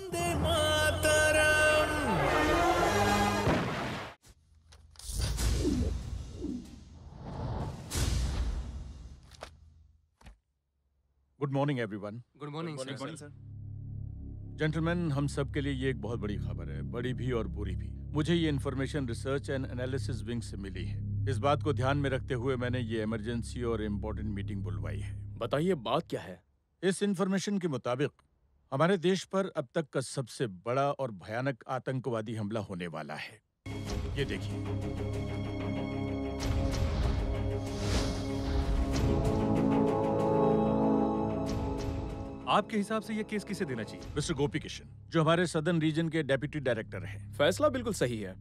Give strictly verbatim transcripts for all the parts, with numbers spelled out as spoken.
Good morning everyone. Good morning sir. Gentleman, हम सब के लिए ये एक बहुत बड़ी खबर है, बड़ी भी और बुरी भी। मुझे ये information research and analysis wing से मिली है। इस बात को ध्यान में रखते हुए मैंने ये इमरजेंसी और इम्पोर्टेंट मीटिंग बुलवाई है। बताइए बात क्या है? इस इन्फॉर्मेशन के मुताबिक हमारे देश पर अब तक का सबसे बड़ा और भयानक आतंकवादी हमला होने वाला है। ये देखिए। आपके हिसाब से ये केस किसे देना चाहिए? मिस्टर गोपीकृष्ण, जो हमारे सदर्न रीजन के डेप्यूटी डायरेक्टर हैं। फैसला बिल्कुल सही है।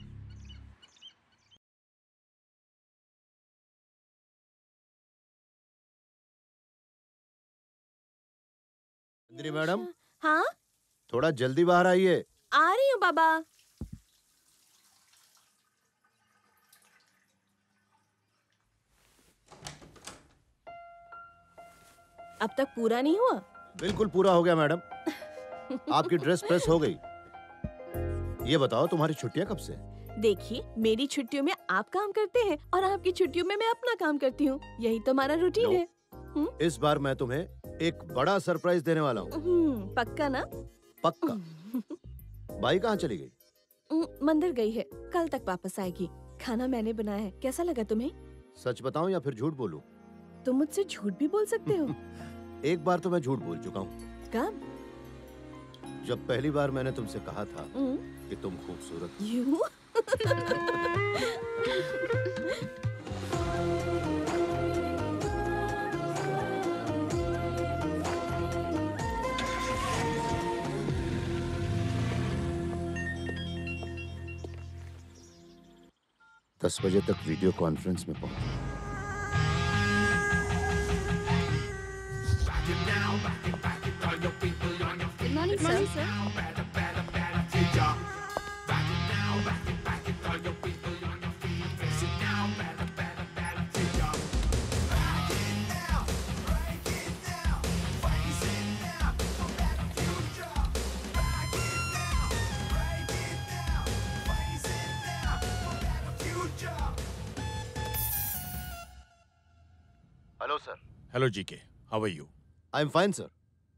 नंदिनी मैडम। हाँ, थोड़ा जल्दी बाहर आइए। आ रही हूँ बाबा। अब तक पूरा नहीं हुआ? बिल्कुल पूरा हो गया मैडम। आपकी ड्रेस प्रेस हो गई। ये बताओ तुम्हारी छुट्टियां कब से? देखिए, मेरी छुट्टियों में आप काम करते हैं और आपकी छुट्टियों में मैं अपना काम करती हूँ। यही तो हमारा रूटीन है। हुँ? इस बार मैं तुम्हें एक बड़ा सरप्राइज देने वाला हूँ। पक्का ना? पक्का। बाई कहाँ चली गई? मंदिर गई है, कल तक वापस आएगी। खाना मैंने बनाया है। कैसा लगा तुम्हें? सच बताऊं या फिर झूठ बोलूं? तुम मुझसे झूठ भी बोल सकते हो। एक बार तो मैं झूठ बोल चुका हूँ। कब? जब पहली बार मैंने तुमसे कहा था कि तुम खूबसूरत हो। यूं? दस बजे तक वीडियो कॉन्फ्रेंस में पहुंच। Good morning, sir. Hello sir. Hello GK, how are you? I am fine sir.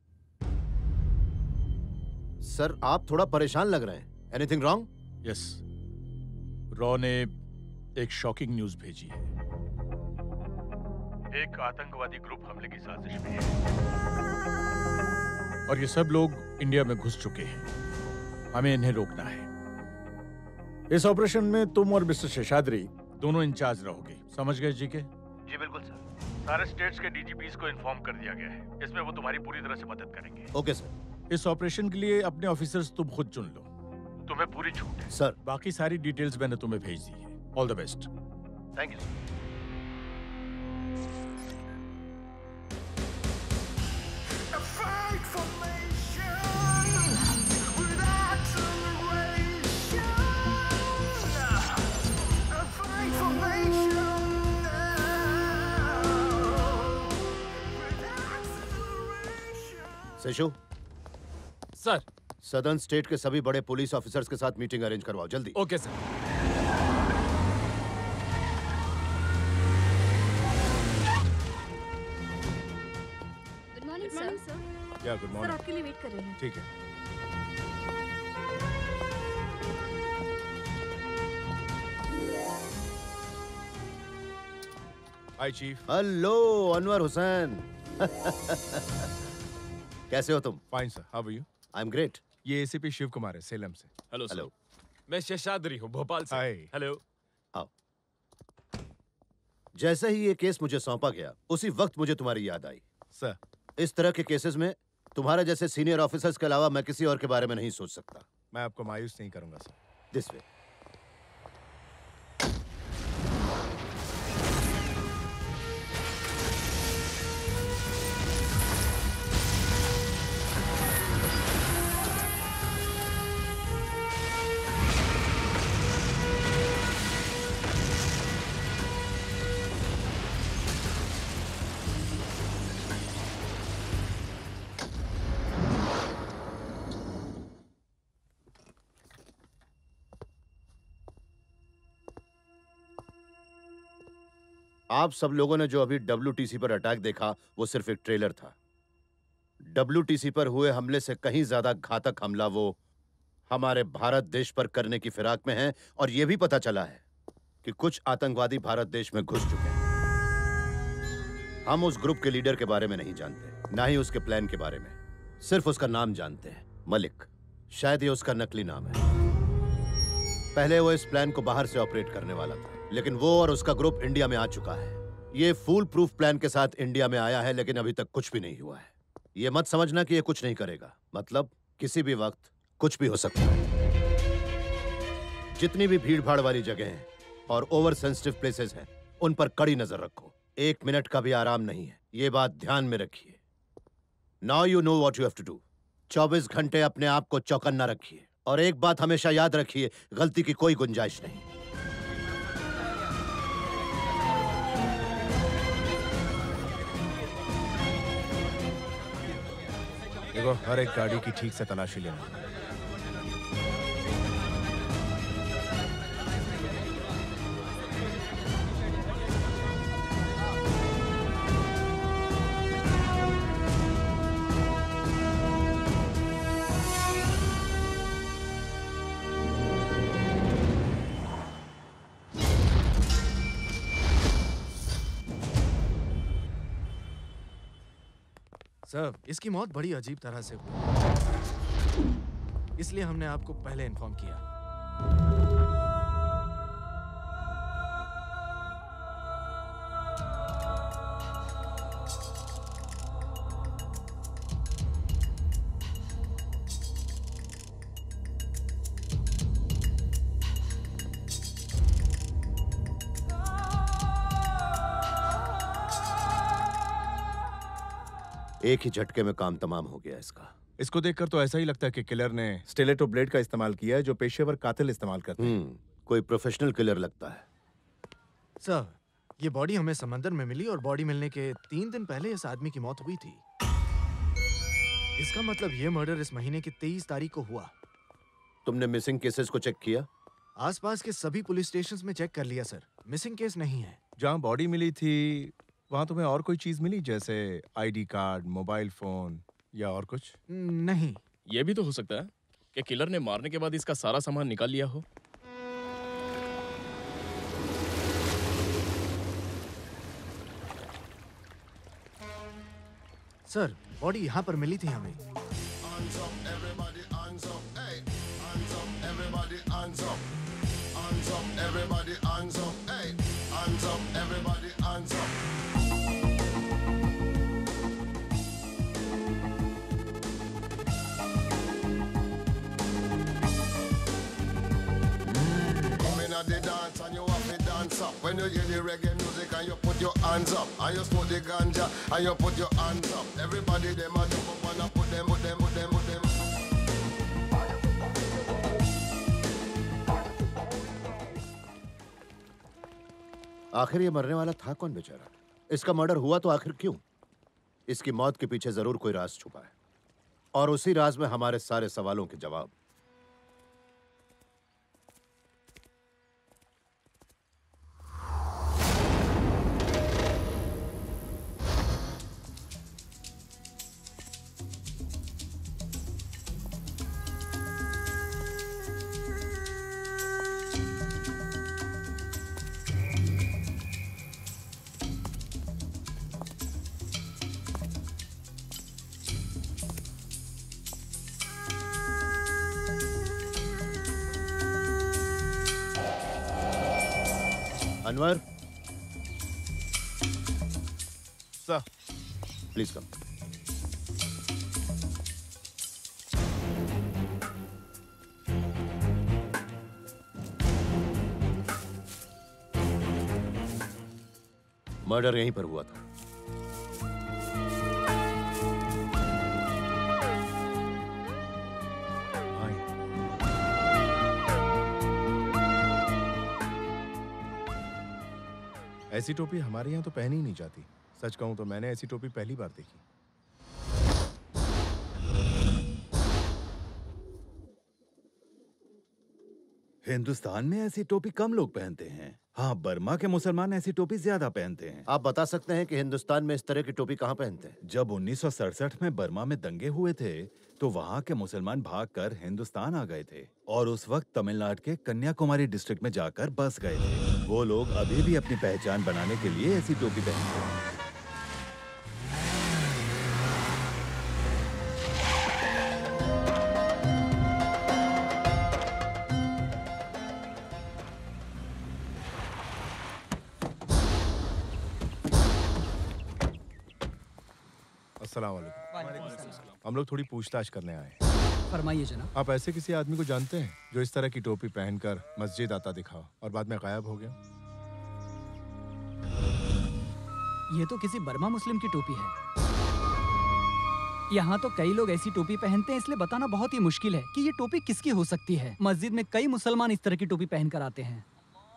Sir आप थोड़ा परेशान लग रहे हैं। Anything wrong? यस, रॉ ने एक शॉकिंग न्यूज भेजी है। एक आतंकवादी ग्रुप हमले की साजिश में है और ये सब लोग इंडिया में घुस चुके हैं। हमें इन्हें रोकना है। इस ऑपरेशन में तुम और मिस्टर शेषाद्री दोनों इंचार्ज रहोगे। समझ गए जीके? जी बिल्कुल सर। सारे स्टेट्स के डीजीपीज को इन्फॉर्म कर दिया गया है। इसमें वो तुम्हारी पूरी तरह से मदद करेंगे। Okay sir. इस ऑपरेशन के लिए अपने ऑफिसर्स तुम खुद चुन लो। तुम्हें पूरी छूट है सर। बाकी सारी डिटेल्स मैंने तुम्हें भेज दी है। All the best. Thank you sir. Seshu sir. Southern state के सभी बड़े पुलिस ऑफिसर्स के साथ मीटिंग अरेंज करवाओ जल्दी। Okay sir. Good morning sir. या गुड सर मॉर्निंग। आपके लिए वेट कर रहे हैं। ठीक है। Hi chief. Hello Anwar Hussain. कैसे हो तुम? Fine sir, how are you? I am great. ये एसीपी शिव कुमार है, सेलम से। Hello hello. सर। मैं शेषाद्री हूँ, भोपाल से। हाय। हेलो। आओ। जैसे ही ये केस मुझे सौंपा गया उसी वक्त मुझे तुम्हारी याद आई। सर, इस तरह के केसेस में तुम्हारे जैसे सीनियर ऑफिसर्स के अलावा मैं किसी और के बारे में नहीं सोच सकता। मैं आपको मायूस नहीं करूंगा सर। This way. आप सब लोगों ने जो अभी डब्ल्यू टी सी पर अटैक देखा वो सिर्फ एक ट्रेलर था। डब्ल्यू टी सी पर हुए हमले से कहीं ज्यादा घातक हमला वो हमारे भारत देश पर करने की फिराक में है, और यह भी पता चला है कि कुछ आतंकवादी भारत देश में घुस चुके हैं। हम उस ग्रुप के लीडर के बारे में नहीं जानते, ना ही उसके प्लान के बारे में। सिर्फ उसका नाम जानते हैं, मलिक। शायद ये उसका नकली नाम है। पहले वो इस प्लान को बाहर से ऑपरेट करने वाला था, लेकिन वो और उसका ग्रुप इंडिया में आ चुका है। ये फुल प्रूफ प्लान के साथ इंडिया में आया है, लेकिन अभी तक कुछ भी नहीं हुआ है। ये मत समझना कि ये कुछ नहीं करेगा, मतलब किसी भी वक्त कुछ भी हो सकता है। जितनी भी भीड़ भाड़ वाली जगह हैं और ओवर सेंसिटिव प्लेसेस हैं, उन पर कड़ी नजर रखो। एक मिनट का भी आराम नहीं है, ये बात ध्यान में रखिए। Now you know what you have to do. चौबीस घंटे अपने आप को चौकन्ना रखिए, और एक बात हमेशा याद रखिए, गलती की कोई गुंजाइश नहीं। देखो, हर एक गाड़ी की ठीक से तलाशी लेना। सर, इसकी मौत बड़ी अजीब तरह से हुई, इसलिए हमने आपको पहले इन्फॉर्म किया। एक ही झटके में काम तमाम हो गया इसका। इसको देखकर तो ऐसा ही लगता है कि किलर ने स्टिलेटो ब्लेड का इस्तेमाल किया है, जो पेशेवर कातिल इस्तेमाल करते हैं। हम्म, कोई प्रोफेशनल किलर लगता है। सर, ये बॉडी हमें समंदर में मिली, और बॉडी मिलने के तीन दिन पहले इस आदमी की मौत हुई थी। इसका मतलब ये मर्डर इस महीने की तेईस तारीख को हुआ। तुमने मिसिंग केसेस को चेक किया? आसपास के सभी पुलिस स्टेशंस में चेक कर लिया सर, मिसिंग केस नहीं है। जहाँ बॉडी मिली थी वहां तुम्हें और कोई चीज मिली, जैसे आईडी कार्ड, मोबाइल फोन या और कुछ? नहीं। ये भी तो हो सकता है कि किलर ने मारने के बाद इसका सारा सामान निकाल लिया हो। सर, बॉडी यहाँ पर मिली थी हमें। The dance and you have to dance up. When you hear the reggae music and you put your hands up, and you smoke the ganja and you put your hands up. Everybody them a jump up and a put them, put them, put them, put them. आखिर ये मरने वाला था कौन बेचारा? इसका murder हुआ तो आखिर क्यों? इसकी मौत के पीछे जरूर कोई राज छुपा है, और उसी राज में हमारे सारे सवालों के जवाब। Anwar, sir, please come. Murder यहीं पर हुआ था। ऐसी टोपी हमारे यहाँ तो पहनी ही नहीं जाती। सच कहूं तो मैंने ऐसी टोपी पहली बार देखी। हिंदुस्तान में ऐसी टोपी कम लोग पहनते हैं। हाँ, बर्मा के मुसलमान ऐसी टोपी ज्यादा पहनते हैं। आप बता सकते हैं कि हिंदुस्तान में इस तरह की टोपी कहाँ पहनते हैं? जब उन्नीस सौ सड़सठ में बर्मा में दंगे हुए थे तो वहाँ के मुसलमान भागकर हिंदुस्तान आ गए थे और उस वक्त तमिलनाडु के कन्याकुमारी डिस्ट्रिक्ट में जाकर बस गए थे। वो लोग अभी भी अपनी पहचान बनाने के लिए ऐसी टोपी पहनते हैं। अस्सलाम वालेकुम। हम लोग थोड़ी पूछताछ करने आए। फरमाइए जनाब। आप ऐसे किसी आदमी को जानते हैं जो इस तरह की टोपी पहनकर मस्जिद आता दिखा और बाद में गायब हो गया? ये तो किसी बर्मा मुस्लिम की टोपी है। यहाँ तो कई लोग ऐसी टोपी पहनते हैं, इसलिए बताना बहुत ही मुश्किल है कि ये टोपी किसकी हो सकती है। मस्जिद में कई मुसलमान इस तरह की टोपी पहनकर आते हैं।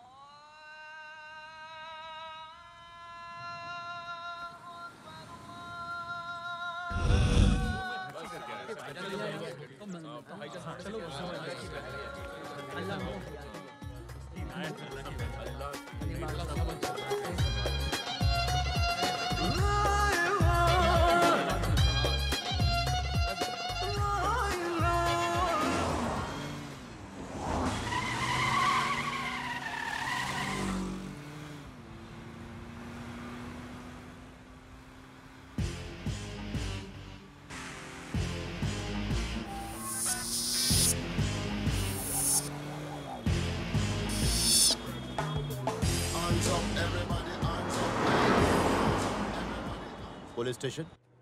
Police station.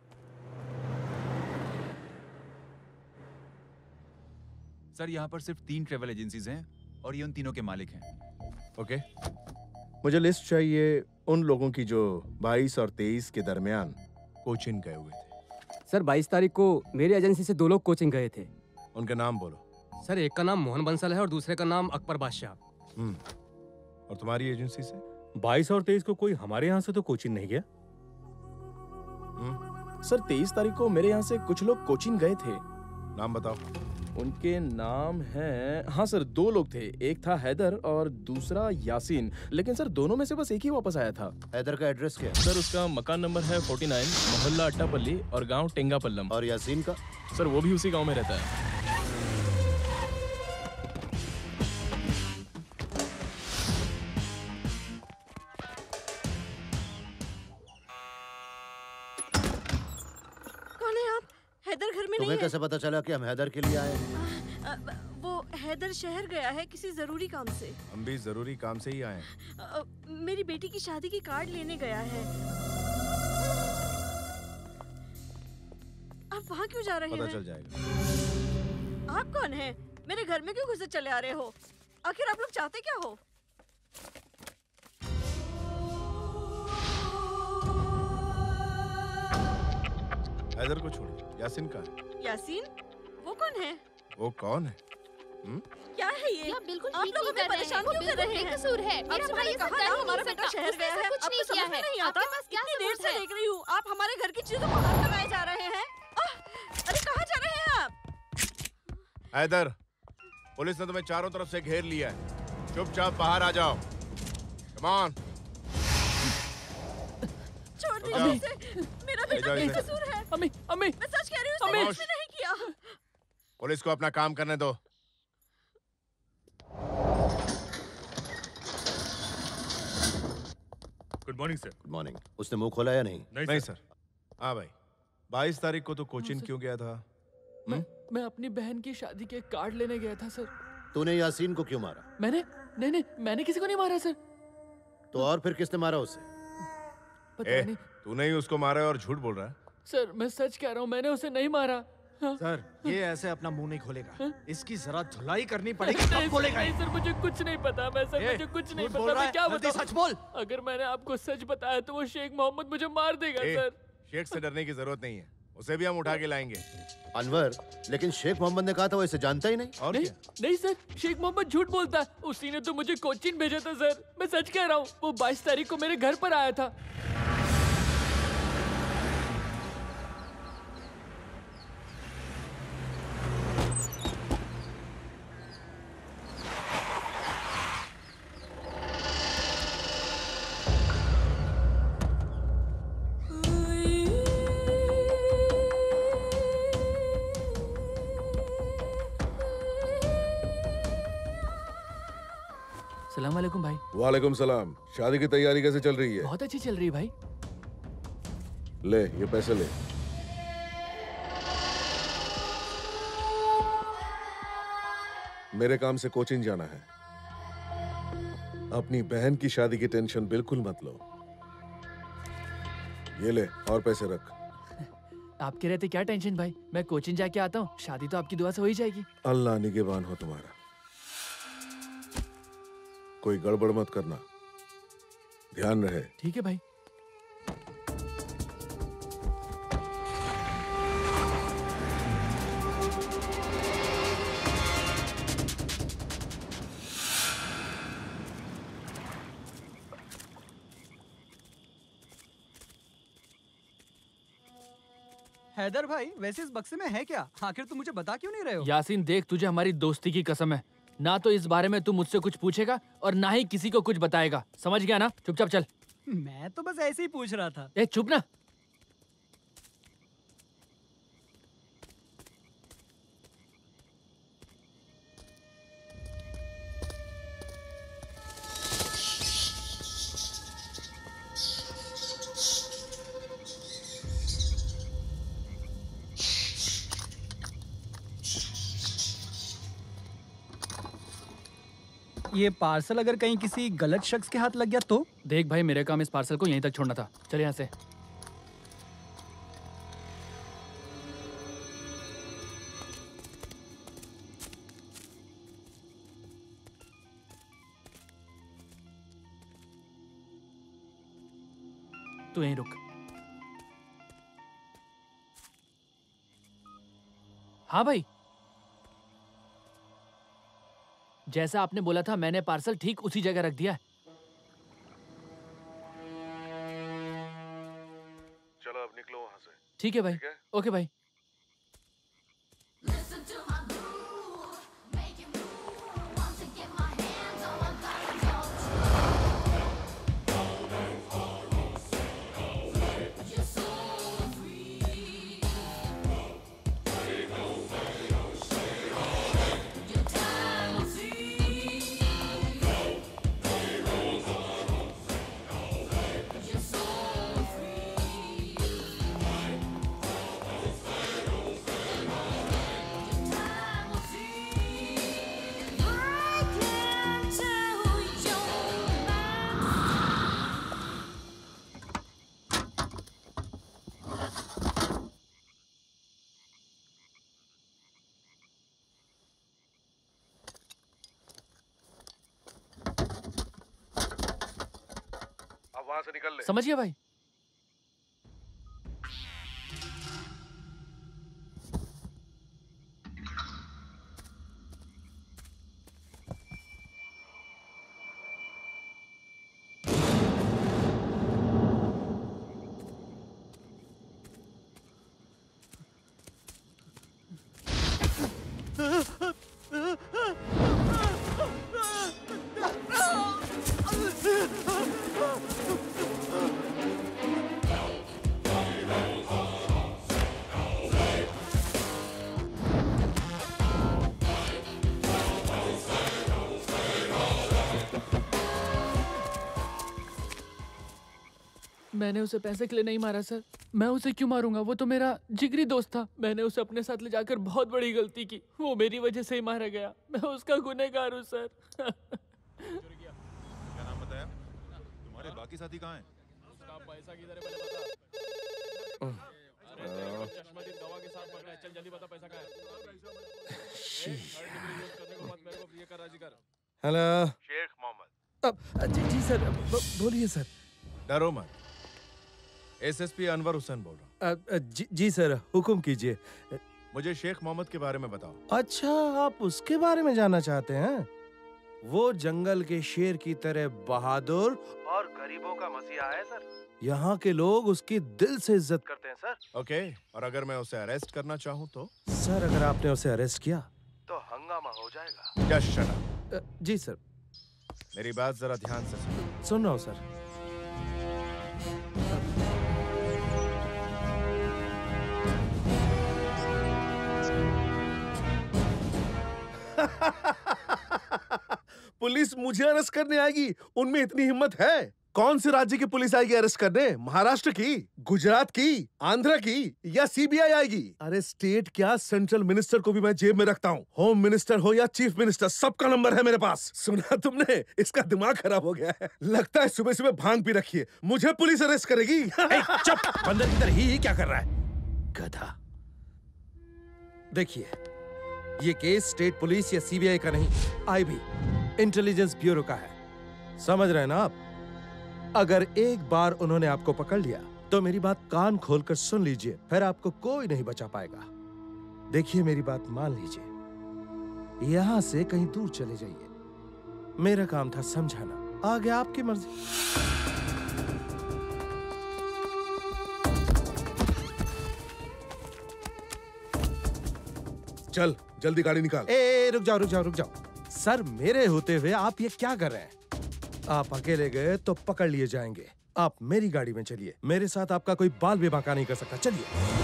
सर, यहाँ पर सिर्फ तीन ट्रेवल एजेंसीज हैं और ये उन तीनों के मालिक हैं। ओके, मुझे लिस्ट चाहिए उन लोगों की जो बाईस और तेईस के दरमियान कोचिंग गए हुए थे। सर, बाईस तारीख को मेरी एजेंसी से दो लोग कोचिंग गए थे। उनके नाम बोलो। सर, एक का नाम मोहन बंसल है और दूसरे का नाम अकबर बादशाह। हम्म, और तुम्हारी एजेंसी से? बाईस और तेईस को कोई हमारे यहाँ से तो कोचिंग नहीं गया। सर, तेईस तारीख को मेरे यहाँ से कुछ लोग कोचिंग गए थे। नाम बताओ। उनके नाम हैं, हाँ सर, दो लोग थे, एक था हैदर और दूसरा यासीन, लेकिन सर दोनों में से बस एक ही वापस आया था। हैदर का एड्रेस क्या है? सर, उसका मकान नंबर है उनचास, मोहल्ला अट्टापल्ली और गांव टेंगापल्लम। और यासीन का? सर, वो भी उसी गांव में रहता है। तुम्हें कैसे पता चला कि हम हैदर के लिए आए हैं? वो हैदर शहर गया है किसी जरूरी काम से। हम भी जरूरी काम से ही आए हैं। मेरी बेटी की शादी की कार्ड लेने गया है। आप वहाँ क्यों जा रहे हैं? पता चल जाएगा। आप कौन हैं? मेरे घर में क्यों घुसे चले आ रहे हो? आखिर आप लोग चाहते क्या हो? हैदर को छोड़िए, यासीन का है। यासीन? वो कौन है? वो कौन है? हुँ? क्या है ये? आप बिल्कुल आप लोग हमें परेशान क्यों कर रहे हैं? बेकसूर है। मेरा भाई ऐसा कर ही नहीं सकता। शहर गया है, कुछ नहीं किया है। नहीं आता। आपके पास क्या इतनी देर सबूत से है? देख रही हूँ, आप हमारे घर की चीजों को हाथ लगाए जा रहे हैं। अरे कहाँ जा रहे हैं आप? हैदर, पुलिस ने तुम्हें चारों तरफ से घेर लिया है। चुपचाप बाहर आ जाओ। Come on. छोड़ दीजिए इसे। मेरा बेटा बेकसूर है। अम्मी, अम्मी, मैं सच कह रही हूँ, उसने कुछ भी नहीं किया। पुलिस को अपना काम करने दो। Good morning sir. Good morning. उसने मुंह खोला या नहीं? नहीं, नहीं सर। हाँ भाई, बाईस तारीख को तो कोचिंग क्यों गया था? मैं, मैं अपनी बहन की शादी के कार्ड लेने गया था सर। तूने यासीन को क्यों मारा? मैंने नहीं नहीं मैंने किसी को नहीं मारा सर। तो और फिर किसने मारा उसे? पता ए, नहीं तूने ही उसको मारा है और झूठ बोल रहा है। सर, मैं सच कह रहा हूँ, मैंने उसे नहीं मारा। हाँ? सर, ये ऐसे अपना मुंह नहीं खोलेगा। इसकी जरा धुलाई करनी पड़ेगी, तब बोलेगा। नहीं सर, मुझे कुछ नहीं पता। मैं सर मुझे कुछ नहीं पता। मैं क्या बताऊं? सच बोल। अगर मैंने आपको सच बताया तो वो शेख मोहम्मद मुझे मार देगा सर। शेख से डरने की जरूरत नहीं है, उसे भी हम उठा के लाएंगे। अनवर, लेकिन शेख मोहम्मद ने कहा था वो इसे जानता ही नहीं। और नहीं, क्या? नहीं सर, शेख मोहम्मद झूठ बोलता है। उसी ने तो मुझे कोचिंग भेजा था सर। मैं सच कह रहा हूँ, वो बाईस तारीख को मेरे घर पर आया था। सलाम वालेकुम भाई। वालेकुम सलाम। शादी की तैयारी कैसे चल रही है? बहुत अच्छी चल रही है भाई। ले ये पैसे ले। मेरे काम से कोचिन जाना है। अपनी बहन की शादी की टेंशन बिल्कुल मत लो। ये ले और पैसे रख। आपके रहते क्या टेंशन भाई, मैं कोचिंग जाके आता हूँ, शादी तो आपकी दुआ से हो ही जाएगी। अल्लाह निगहबान हो तुम्हारा। कोई गड़बड़ मत करना, ध्यान रहे। ठीक है भाई। हैदर भाई, वैसे इस बक्से में है क्या? आखिर तुम मुझे बता क्यों नहीं रहे हो? यासीन देख, तुझे हमारी दोस्ती की कसम है, ना तो इस बारे में तू मुझसे कुछ पूछेगा और ना ही किसी को कुछ बताएगा, समझ गया ना? चुपचाप चल। मैं तो बस ऐसे ही पूछ रहा था। ए चुप ना। ये पार्सल अगर कहीं किसी गलत शख्स के हाथ लग गया तो? देख भाई, मेरे काम इस पार्सल को यहीं तक छोड़ना था। चल यहाँ से। तू यहीं रुक। हाँ भाई, जैसा आपने बोला था मैंने पार्सल ठीक उसी जगह रख दिया है। चलो अब निकलो वहां से। ठीक है भाई। ओके भाई। वहां से निकल ले। समझ गया भाई। मैंने उसे पैसे के लिए नहीं मारा सर। मैं उसे क्यों मारूंगा? वो तो मेरा जिगरी दोस्त था। मैंने उसे अपने साथ ले जाकर बहुत बड़ी गलती की। वो मेरी वजह से ही मारा गया। मैं उसका गुनहगार हूँ सर। क्या नाम बताया? तुम्हारे बाकी साथी कहाँ हैं? उसका पैसा किधर है पहले बता। चश्मा दिन दवा के साथ पकड़ा है। चल जल्दी बता पैसा कहाँ है। ये कर राजी कर। हेलो शेख मोहम्मद। जी, जी सर, बोलिए सर। डरो मत, एसएसपी अनवर हुसैन बोल रहा हूँ। जी, जी सर, हुक्म कीजिए। मुझे शेख मोहम्मद के बारे में बताओ। अच्छा, आप उसके बारे में जानना चाहते हैं? वो जंगल के शेर की तरह बहादुर और गरीबों का मसीहा है सर। यहाँ के लोग उसकी दिल से इज्जत करते हैं सर। ओके, और अगर मैं उसे अरेस्ट करना चाहूँ तो? सर, अगर आपने उसे अरेस्ट किया तो हंगामा हो जाएगा। क्या शर्म? जी सर। मेरी बात जरा ध्यान से सुनो। सुन रहा हूँ सर। पुलिस मुझे अरेस्ट करने आएगी? उनमें इतनी हिम्मत है? कौन से राज्य की पुलिस आएगी अरेस्ट करने? महाराष्ट्र की, गुजरात की, आंध्र की या सीबीआई आएगी? अरे स्टेट क्या, सेंट्रल मिनिस्टर को भी मैं जेब में रखता हूँ। होम मिनिस्टर हो या चीफ मिनिस्टर, सबका नंबर है मेरे पास। सुना तुमने? इसका दिमाग खराब हो गया है। लगता है सुबह सुबह भांग पी रखी है। मुझे पुलिस अरेस्ट करेगी? चुप, बंदर की तरह ही, ही क्या कर रहा है? गधा। देखिए, ये केस स्टेट पुलिस या सीबीआई का नहीं, आईबी इंटेलिजेंस ब्यूरो का है। समझ रहे हैं ना आप? अगर एक बार उन्होंने आपको पकड़ लिया तो मेरी बात कान खोलकर सुन लीजिए, फिर आपको कोई नहीं बचा पाएगा। देखिए, मेरी बात मान लीजिए, यहां से कहीं दूर चले जाइए। मेरा काम था समझाना, आगे आपकी मर्जी। चल जल्दी गाड़ी निकाल। ए, रुक जाओ रुक जाओ रुक जाओ सर, मेरे होते हुए आप ये क्या कर रहे हैं? आप अकेले गए तो पकड़ लिए जाएंगे। आप मेरी गाड़ी में चलिए, मेरे साथ आपका कोई बाल भी बांका नहीं कर सकता। चलिए।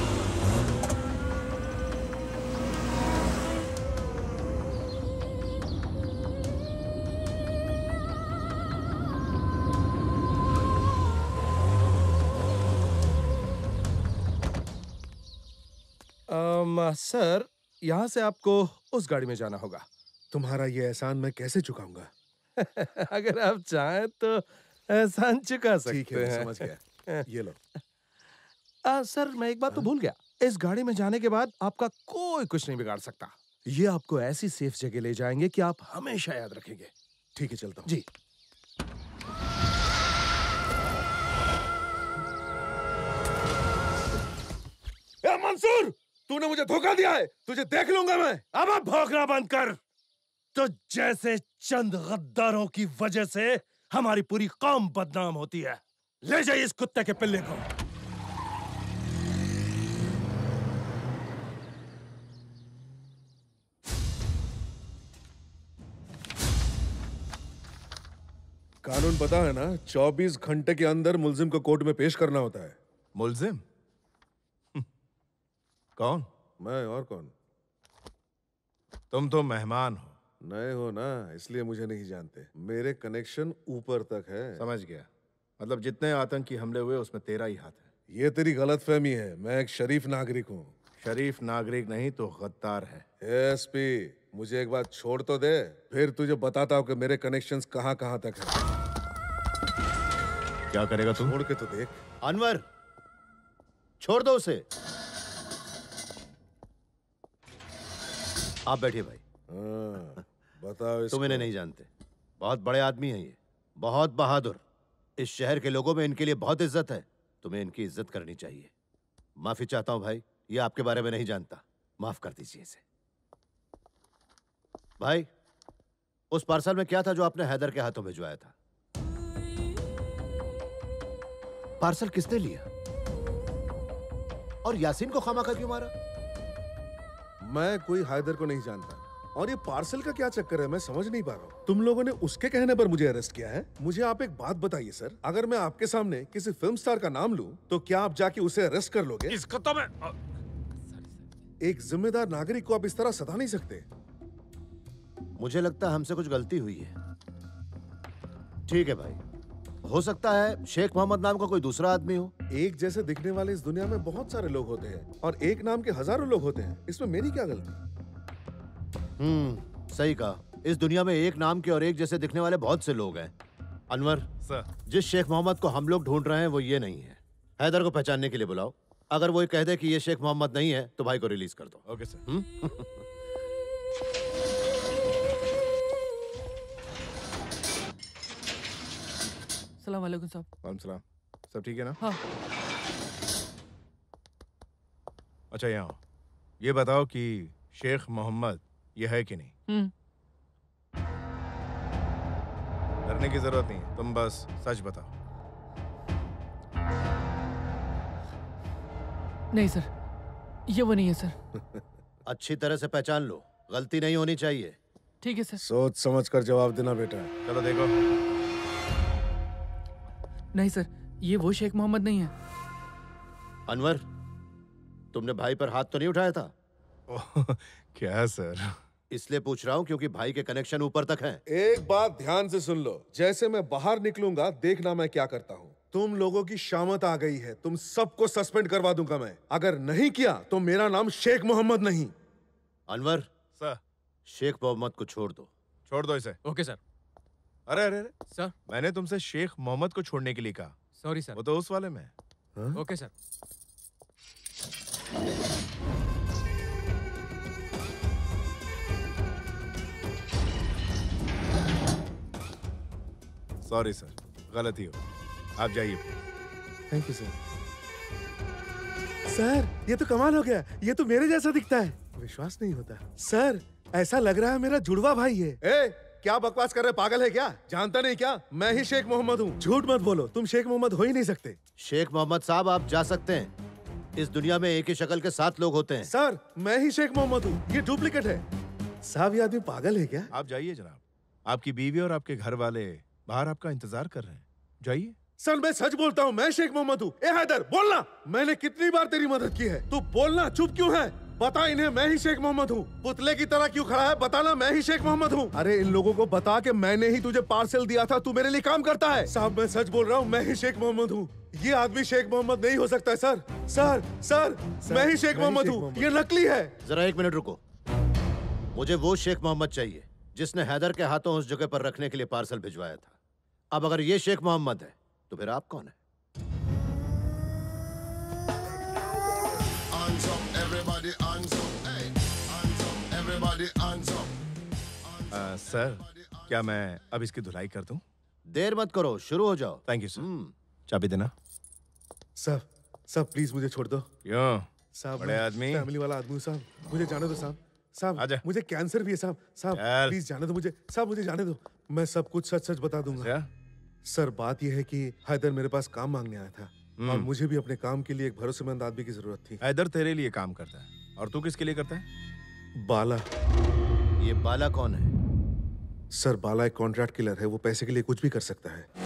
um, सर, यहां से आपको उस गाड़ी में जाना होगा। तुम्हारा ये एहसान मैं कैसे चुकाऊंगा? अगर आप चाहें तो एहसान चुका सकते ठीक है, हैं। समझ गया। ये लो। आ, सर, मैं एक बात तो भूल गया। इस गाड़ी में जाने के बाद आपका कोई कुछ नहीं बिगाड़ सकता। ये आपको ऐसी सेफ जगह ले जाएंगे कि आप हमेशा याद रखेंगे। ठीक है, चलता हूँ। जी। ए मंसूर, तूने मुझे धोखा दिया है। तुझे देख लूंगा मैं। अब आप भौंकना बंद कर। तो जैसे चंद गद्दारों की वजह से हमारी पूरी कौम बदनाम होती है। ले जाइए इस कुत्ते के पिल्ले को। कानून पता है ना? चौबीस घंटे के अंदर मुलजिम को कोर्ट में पेश करना होता है। मुलजिम? कौन? मैं और कौन? तुम तो मेहमान हो। नए हो ना, इसलिए मुझे नहीं जानते। मेरे कनेक्शन ऊपर तक है। समझ गया। मतलब जितने आतंकी हमले हुए उसमें तेरा ही हाथ है। ये तेरी गलतफहमी है। मैं एक शरीफ नागरिक हूँ। शरीफ नागरिक नहीं तो गद्दार है। एसपी, मुझे एक बात छोड़ तो दे, फिर तुझे बताता हूँ कि मेरे कनेक्शंस कहाँ कहाँ तक है। क्या करेगा तू? छोड़ के तो देख। अनवर, छोड़ दो उसे। आप बैठिए भाई। हाँ, बताओ। तुम इन्हें नहीं जानते, बहुत बड़े आदमी हैं ये, बहुत बहादुर। इस शहर के लोगों में इनके लिए बहुत इज्जत है। तुम्हें इनकी इज्जत करनी चाहिए। माफी चाहता हूं भाई, ये आपके बारे में नहीं जानता। माफ कर दीजिए इसे। भाई, उस पार्सल में क्या था जो आपने हैदर के हाथों भिजवाया था? पार्सल किसने लिया? और यासीन को खामखा क्यों मारा? मैं कोई हैदर को नहीं जानता। और ये पार्सल का क्या चक्कर है, मैं समझ नहीं पा रहा हूँ। तुम लोगों ने उसके कहने पर मुझे अरेस्ट किया है। मुझे आप एक बात बताइए सर, अगर मैं आपके सामने किसी फिल्म स्टार का नाम लूं, तो क्या आप जाके उसे अरेस्ट कर लोगे? इसको तो मैं... एक जिम्मेदार नागरिक को आप इस तरह सता नहीं सकते। मुझे लगता है हमसे कुछ गलती हुई है। ठीक है भाई, हो सकता है शेख मोहम्मद नाम का कोई दूसरा आदमी हो। एक जैसे दिखने वाले इस दुनिया में बहुत सारे लोग होते हैं और एक नाम के हजारों लोग होते हैं। इसमें मेरी क्या गलती? हम्म, सही कहा। इस दुनिया में एक नाम के और एक जैसे दिखने वाले बहुत से लोग हैं। अनवर सर, जिस शेख मोहम्मद को हम लोग ढूंढ रहे हैं वो ये नहीं है। हैदर को पहचानने के लिए बुलाओ। अगर वो ये कह दे कि ये शेख मोहम्मद नहीं है तो भाई को रिलीज कर दो। Okay sir. हुँ? सलाम वालेकुम साहब। वालेकुम सलाम। सब ठीक है ना? हाँ। अच्छा, यहाँ आओ। ये बताओ कि शेख मोहम्मद ये है कि नहीं? हम्म। डरने की जरूरत नहीं, तुम बस सच बताओ। नहीं सर, ये वो नहीं है सर। अच्छी तरह से पहचान लो, गलती नहीं होनी चाहिए। ठीक है सर। सोच समझ कर जवाब देना बेटा। चलो देखो। नहीं सर, ये वो शेख मोहम्मद नहीं है। अनवर, तुमने भाई पर हाथ तो नहीं उठाया था? ओह, क्या सर? इसलिए पूछ रहा हूँ क्योंकि भाई के कनेक्शन ऊपर तक हैं। एक बात ध्यान से सुन लो, जैसे मैं बाहर निकलूंगा देखना मैं क्या करता हूँ। तुम लोगों की शामत आ गई है, तुम सबको सस्पेंड करवा दूंगा मैं। अगर नहीं किया तो मेरा नाम शेख मोहम्मद नहीं। अनवर सर, शेख मोहम्मद को छोड़ दो। छोड़ दो इसे। Okay sir. अरे अरे अरे सर, मैंने तुमसे शेख मोहम्मद को छोड़ने के लिए कहा। Sorry sir. वो तो उस वाले में है। Okay sir. सॉरी सर, गलती हो। आप जाइए। Thank you sir. सर ये तो कमाल हो गया, ये तो मेरे जैसा दिखता है। विश्वास नहीं होता सर, ऐसा लग रहा है मेरा जुड़वा भाई है। ए, क्या बकवास कर रहे, पागल है क्या? जानता नहीं क्या, मैं ही शेख मोहम्मद हूँ। झूठ मत बोलो, तुम शेख मोहम्मद हो ही नहीं सकते। शेख मोहम्मद साहब आप जा सकते हैं, इस दुनिया में एक ही शक्ल के सात लोग होते हैं। सर मैं ही शेख मोहम्मद हूँ, ये डुप्लीकेट है। साहब ये आदमी पागल है क्या? आप जाइए जनाब, आपकी बीवी और आपके घर वाले बाहर आपका इंतजार कर रहे हैं। जाइए। सर मैं सच बोलता हूँ, मैं शेख मोहम्मद हूँ। ए हैदर बोलना, मैंने कितनी बार तेरी मदद की है, तू बोलना, चुप क्यों है? बता इन्हें मैं ही शेख मोहम्मद हूँ। पुतले की तरह क्यों खड़ा है, बताना मैं ही शेख मोहम्मद हूँ। अरे इन लोगों को बता के मैंने ही तुझे पार्सल दिया था, तू मेरे लिए काम करता है। साहब मैं सच बोल रहा हूँ, मैं ही शेख मोहम्मद हूँ। ये आदमी शेख मोहम्मद नहीं हो सकता सर। सर सर, सर मैं ही शेख मोहम्मद हूँ, ये नकली है। जरा एक मिनट रुको, मुझे वो शेख मोहम्मद चाहिए जिसने हैदर के हाथों उस जगह पर रखने के लिए पार्सल भिजवाया था। अब अगर ये शेख मोहम्मद है तो फिर आप कौन है? आ, सर क्या मैं अब इसकी धुलाई कर दूं? देर मत करो, शुरू हो जाओ। Thank you sir. चाबी देना। साहब साहब प्लीज मुझे छोड़ दो। क्यों? साहब बड़े आदमी, फैमिली वाला आदमी हूँ साहब, मुझे जाने दो साहब। साहब आजा। मुझे कैंसर भी है साहब। साहब प्लीज जाने दो मुझे, साहब मुझे जाने दो, मैं सब कुछ सच सच बता दूंगा। सर बात यह है कि हैदर मेरे पास काम मांगने आया था और मुझे भी अपने काम के लिए एक भरोसेमंद आदमी की जरूरत थी। हैदर तेरे लिए काम करता है और तू किसके लिए करता है? बाला। ये बाला कौन है? सर बाला एक कॉन्ट्रैक्ट किलर है, वो पैसे के लिए कुछ भी कर सकता है।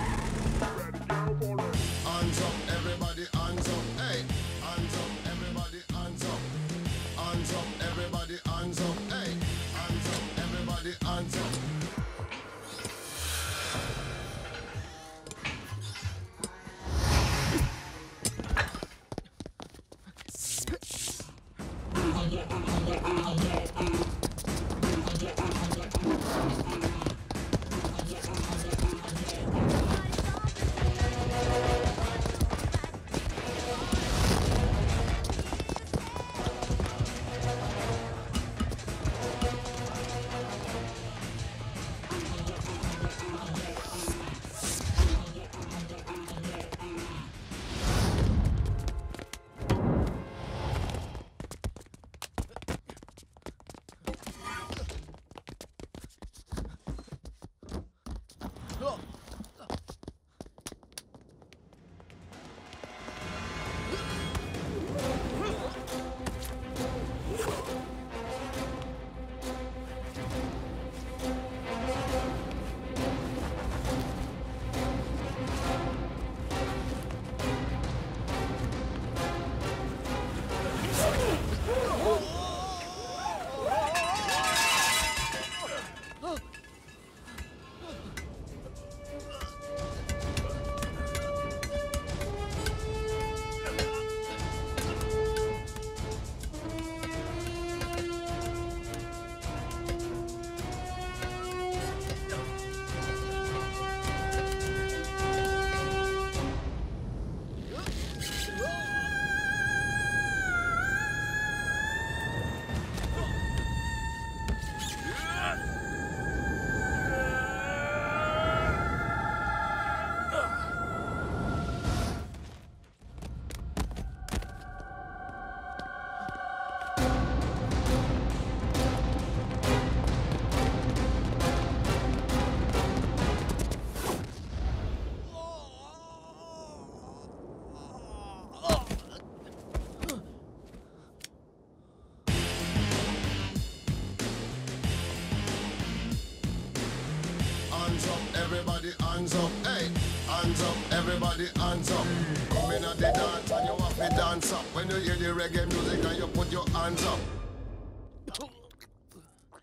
Everybody hands up, hey, hands up, everybody hands up. Come in at the dance and you have to dance up. When you hear the reggae music and you put your hands up.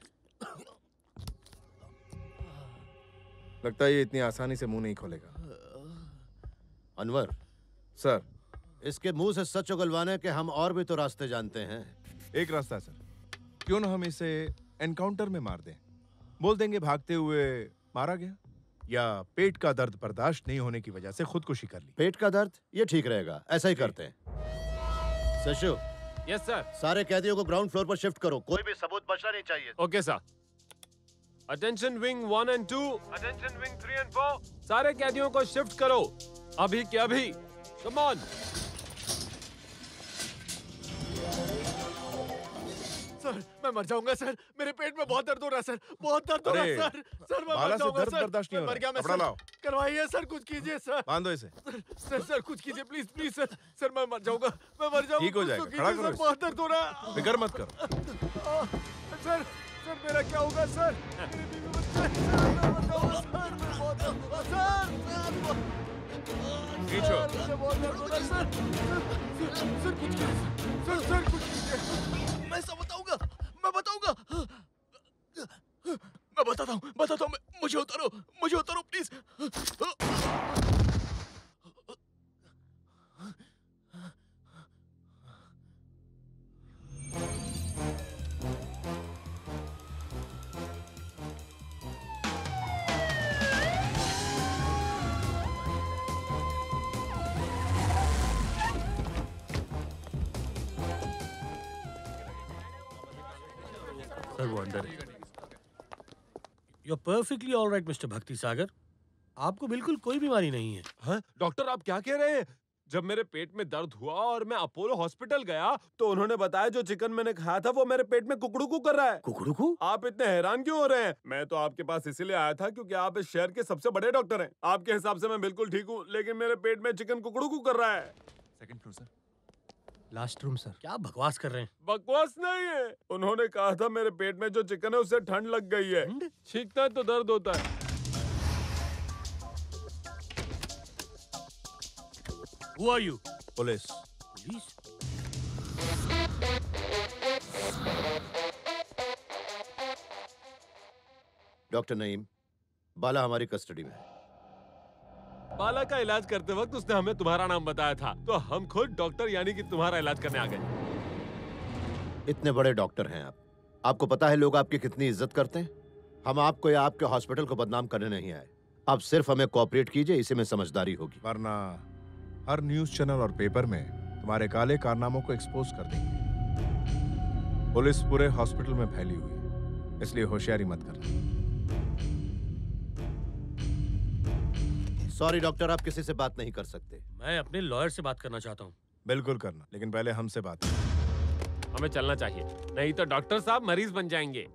लगता है ये इतनी आसानी से मुंह नहीं खोलेगा। Anwar sir, इसके मुंह से सच उगलवाने के हम और भी तो रास्ते जानते हैं। एक रास्ता है सर, क्यों ना हम इसे एनकाउंटर में मार दें। बोल देंगे भागते हुए मारा गया, या पेट का दर्द बर्दाश्त नहीं होने की वजह से खुदकुशी कर ली। पेट का दर्द, ये ठीक रहेगा, ऐसा ही करते हैं। Shashu, yes sir. सारे कैदियों को ग्राउंड फ्लोर पर शिफ्ट करो, कोई भी सबूत बचना नहीं चाहिए। Okay sir. Attention wing one and two, attention wing three and four, सारे कैदियों को शिफ्ट करो अभी के अभी। Come on. सर मैं मर जाऊंगा सर, मेरे पेट में बहुत दर्द हो रहा है सर, बहुत दर्द हो रहा है सर। सर मैं मर जाऊंगा सर, बर्दाश्त नहीं हो मर गया मैं कपड़ा सर। लाओ। करवाइए सर, कुछ कीजिए सर। बांधो इसे। सर सर सर कुछ कीजिए प्लीज प्लीज सर। सर मैं मर जाऊंगा, मैं मर जाऊंगा। ठीक हो जाएगा, खड़ा करो इसे। बहुत दर्द हो रहा है। फिक्र मत करो। सर सर मेरा क्या होगा सर? मेरी बीवी बच्चे, सर मैं मर जाऊंगा सर, मैं बहुत दर्द हो रहा है सर। खींचो। मुझे बहुत दर्द हो रहा है सर। सर सर कुछ कीजिए सर, सर कुछ कीजिए। मैं सब बताऊंगा, मैं बताऊंगा, मैं बताता हूँ, बताता हूँ। मुझे उतारो, मुझे उतारो प्लीज। सर वो अंदर है। You're perfectly all right, mister भक्ति सागर। आपको बिल्कुल कोई बीमारी नहीं है। हाँ? डॉक्टर आप क्या कह रहे हैं? जब मेरे पेट में दर्द हुआ और मैं अपोलो हॉस्पिटल गया तो उन्होंने बताया जो चिकन मैंने खाया था वो मेरे पेट में कुकड़ू कर रहा है। कुकड़ू? आप इतने हैरान क्यों हो रहे हैं? मैं तो आपके पास इसीलिए आया था क्योंकि आप इस शहर के सबसे बड़े डॉक्टर हैं। आपके हिसाब से मैं बिल्कुल ठीक हूँ, लेकिन मेरे पेट में चिकन कुकड़ू कर रहा है। Second floor sir. Last room sir. क्या बकवास कर रहे हैं? बकवास नहीं है, उन्होंने कहा था मेरे पेट में जो चिकन है उससे ठंड लग गई है। छींकता है तो दर्द होता है। Who are you? Police. Police? Doctor Naeem, Bala हमारी कस्टडी में है। बाला का इलाज करते वक्त उसने हमें तुम्हारा नाम बताया था, तो हम खुद डॉक्टर यानी कि तुम्हारा इलाज करने आ गए। इतने बड़े डॉक्टर हैं आप, आपको पता है लोग आपकी कितनी इज्जत करते हैं। हम आपको या आपके हॉस्पिटल को बदनाम करने नहीं आए। आप सिर्फ हमें कोऑपरेट कीजिए, इसी में समझदारी होगी। वरना हर न्यूज चैनल और पेपर में तुम्हारे काले कारनामों को एक्सपोज कर देंगे। पुलिस पूरे हॉस्पिटल में फैली हुई है, इसलिए होशियारी मत करना। सॉरी डॉक्टर, आप किसी से बात नहीं कर सकते। मैं अपने लॉयर से बात करना चाहता हूँ। बिल्कुल करना, लेकिन पहले हमसे बात करो। हमें चलना चाहिए, नहीं तो डॉक्टर साहब मरीज बन जाएंगे।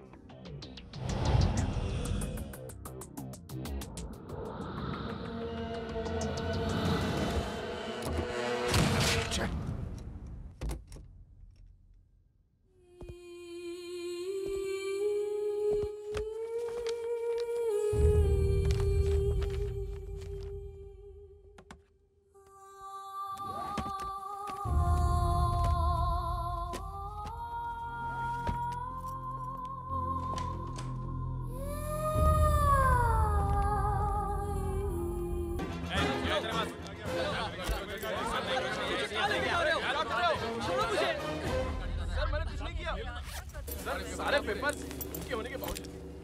सारे पेपर के होने के बावजूद।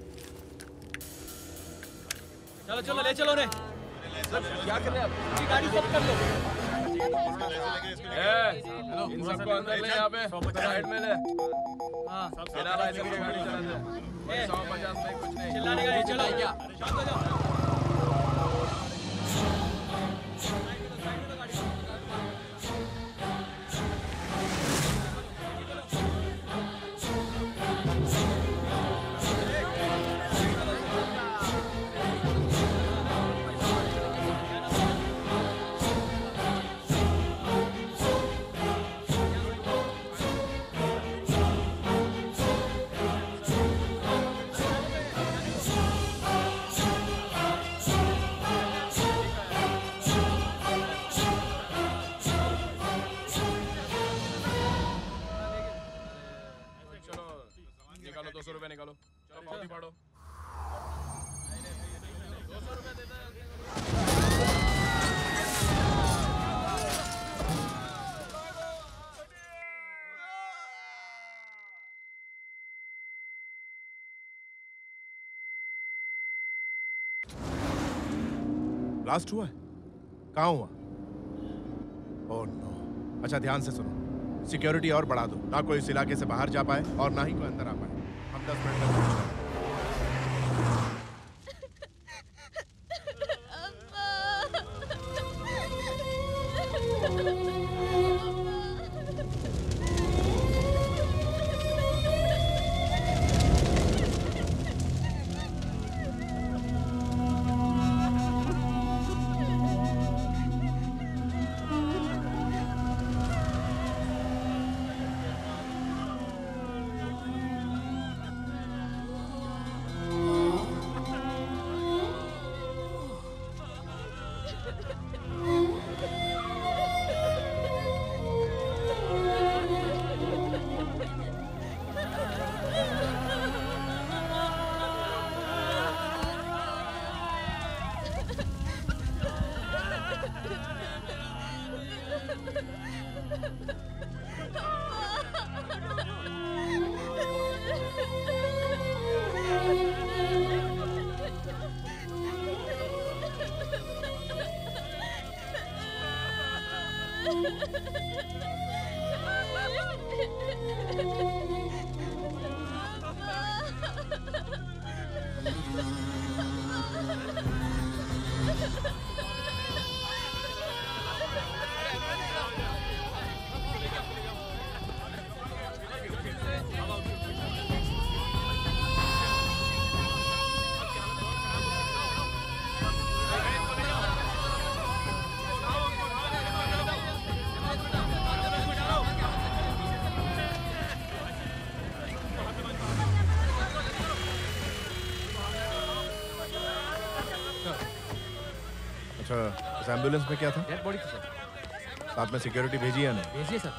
चलो चलो ले चलो रे। क्या कर रहे हैं आप? जी गाड़ी सब कर लो। ए, इन सबको अंदर ले यहाँ पे, साइड में ले। हाँ, चला रहा है सबको गाड़ी चलाते। सौ पचास में कुछ नहीं। चिल्लाने का नहीं, चलो क्या? शांत हो जाओ। दो सौ रुपए निकालो, चलो पावती फाड़ो। ब्लास्ट हुआ है? कहाँ हुआ? Oh no. अच्छा ध्यान से सुनो, सिक्योरिटी और बढ़ा दो, ना कोई इस इलाके से बाहर जा पाए और ना ही कोई अंदर आ पाए। हम दस मिनट तक पहुंच जाएंगे। अच्छा, इस एम्बुलेंस में क्या था? डेड बॉडी थी सर। साथ में सिक्योरिटी भेजी है ना? भेजिए सर।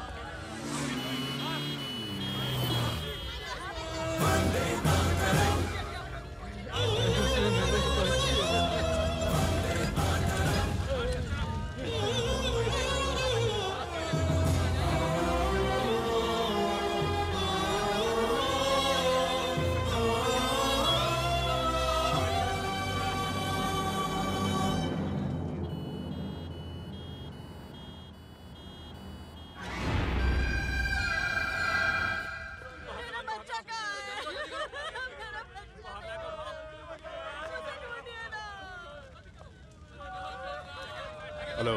हेलो,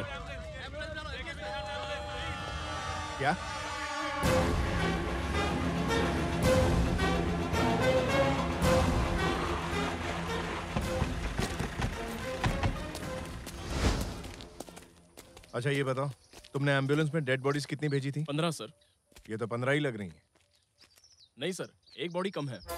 क्या? अच्छा ये बताओ, तुमने एम्बुलेंस में डेड बॉडीज कितनी भेजी थी? पंद्रह सर। ये तो पंद्रह ही लग रही हैं। नहीं सर, एक बॉडी कम है।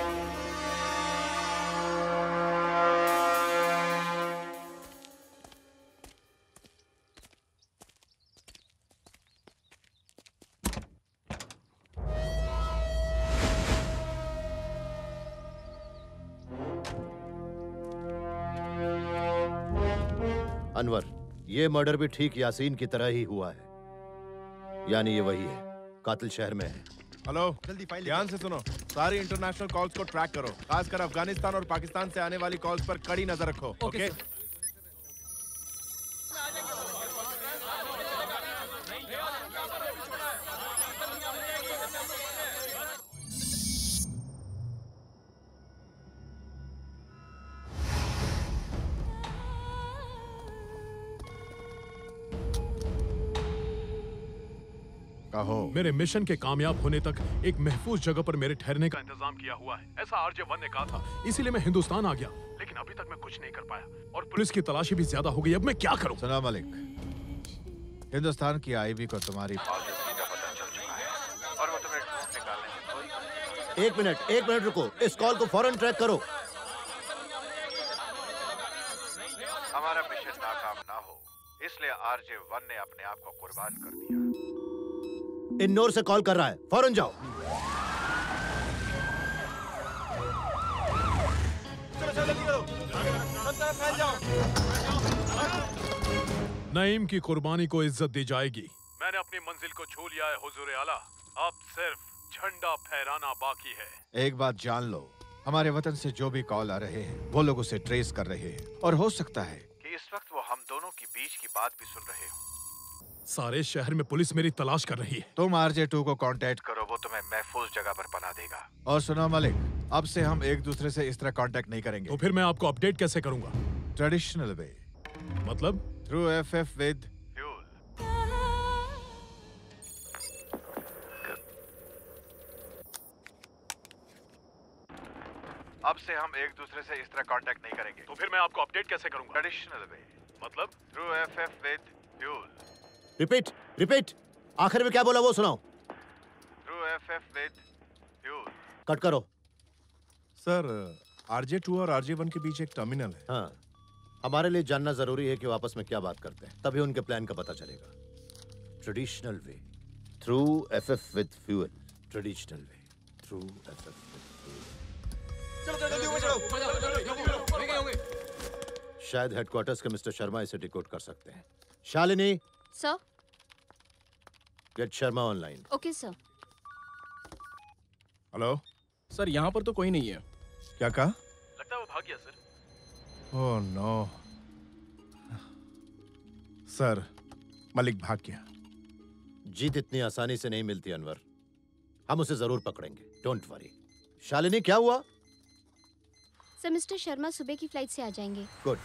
अनवर, ये मर्डर भी ठीक यासीन की तरह ही हुआ है। यानी ये वही है, कातिल शहर में है। हेलो, ध्यान से सुनो, सारी इंटरनेशनल कॉल्स को ट्रैक करो, खासकर अफगानिस्तान और पाकिस्तान से आने वाली कॉल्स पर कड़ी नजर रखो। ओके? मेरे मिशन के कामयाब होने तक एक महफूज जगह पर मेरे ठहरने का इंतजाम किया हुआ है, ऐसा आरजे वन ने कहा था। इसीलिए मैं हिंदुस्तान आ गया, लेकिन अभी तक मैं कुछ नहीं कर पाया और पुलिस की तलाशी भी ज्यादा हो गई। अब मैं क्या करूं? सलाम मलिक, हिंदुस्तान की आईवी को तुम्हारी पॉलिसी का पता चल चुका है और वो तुम्हें ढूंढ निकालने में कोई एक मिनट, एक मिनट रुको, इस कॉल को फौरन ट्रैक करो। हमारा मिशन नाकाम ना हो, इसलिए आरजे वन ने अपने आप को कुर्बान कर दिया। इन्नोर से कॉल कर रहा है, फौरन जाओ। चलो नईम की कुर्बानी को इज्जत दी जाएगी। मैंने अपनी मंजिल को छू लिया है हुजूर आला, अब सिर्फ झंडा फहराना बाकी है। एक बात जान लो, हमारे वतन से जो भी कॉल आ रहे हैं वो लोग उसे ट्रेस कर रहे हैं और हो सकता है कि इस वक्त वो हम दोनों की बीच की बात भी सुन रहे हो। सारे शहर में पुलिस मेरी तलाश कर रही है। तुम आरजे टू को कांटेक्ट करो, वो तुम्हें महफूज जगह पर पना देगा। और सुनो मलिक, अब से हम एक दूसरे से इस तरह कांटेक्ट नहीं करेंगे। तो फिर मैं आपको अपडेट कैसे करूंगा? Traditional way. मतलब? Through F F with fuel. अब से हम एक दूसरे से इस तरह कांटेक्ट नहीं करेंगे। तो फिर मैं आपको अपडेट कैसे करूंगा? Traditional way. मतलब? Through F F with fuel. Repeat repeat आखिर में क्या बोला वो सुनाओ। Through F F with fuel. Cut करो। सर, आरजे टू और आरजे वन के बीच एक टर्मिनल है। हाँ, हमारे लिए जानना जरूरी है कि वो आपस में क्या बात करते हैं, तभी उनके प्लान का पता चलेगा। Traditional way through F F with fuel. Traditional way through F F with fuel. चलो चलो जल्दी ऊपर चलो। शायद हेडक्वार्टर्स के मिस्टर शर्मा इसे डिकोड कर सकते हैं। Shalini, sir. Get Sharma online. Okay sir. Hello sir, यहाँ पर तो कोई नहीं है। क्या कहा? लगता है वो भाग गया sir. Oh no sir, Malik भाग गया। जीत इतनी आसानी से नहीं मिलती अनवर, हम उसे जरूर पकड़ेंगे, डोंट वरी। शालिनी, क्या हुआ? सर, मिस्टर शर्मा सुबह की फ्लाइट से आ जाएंगे। गुड।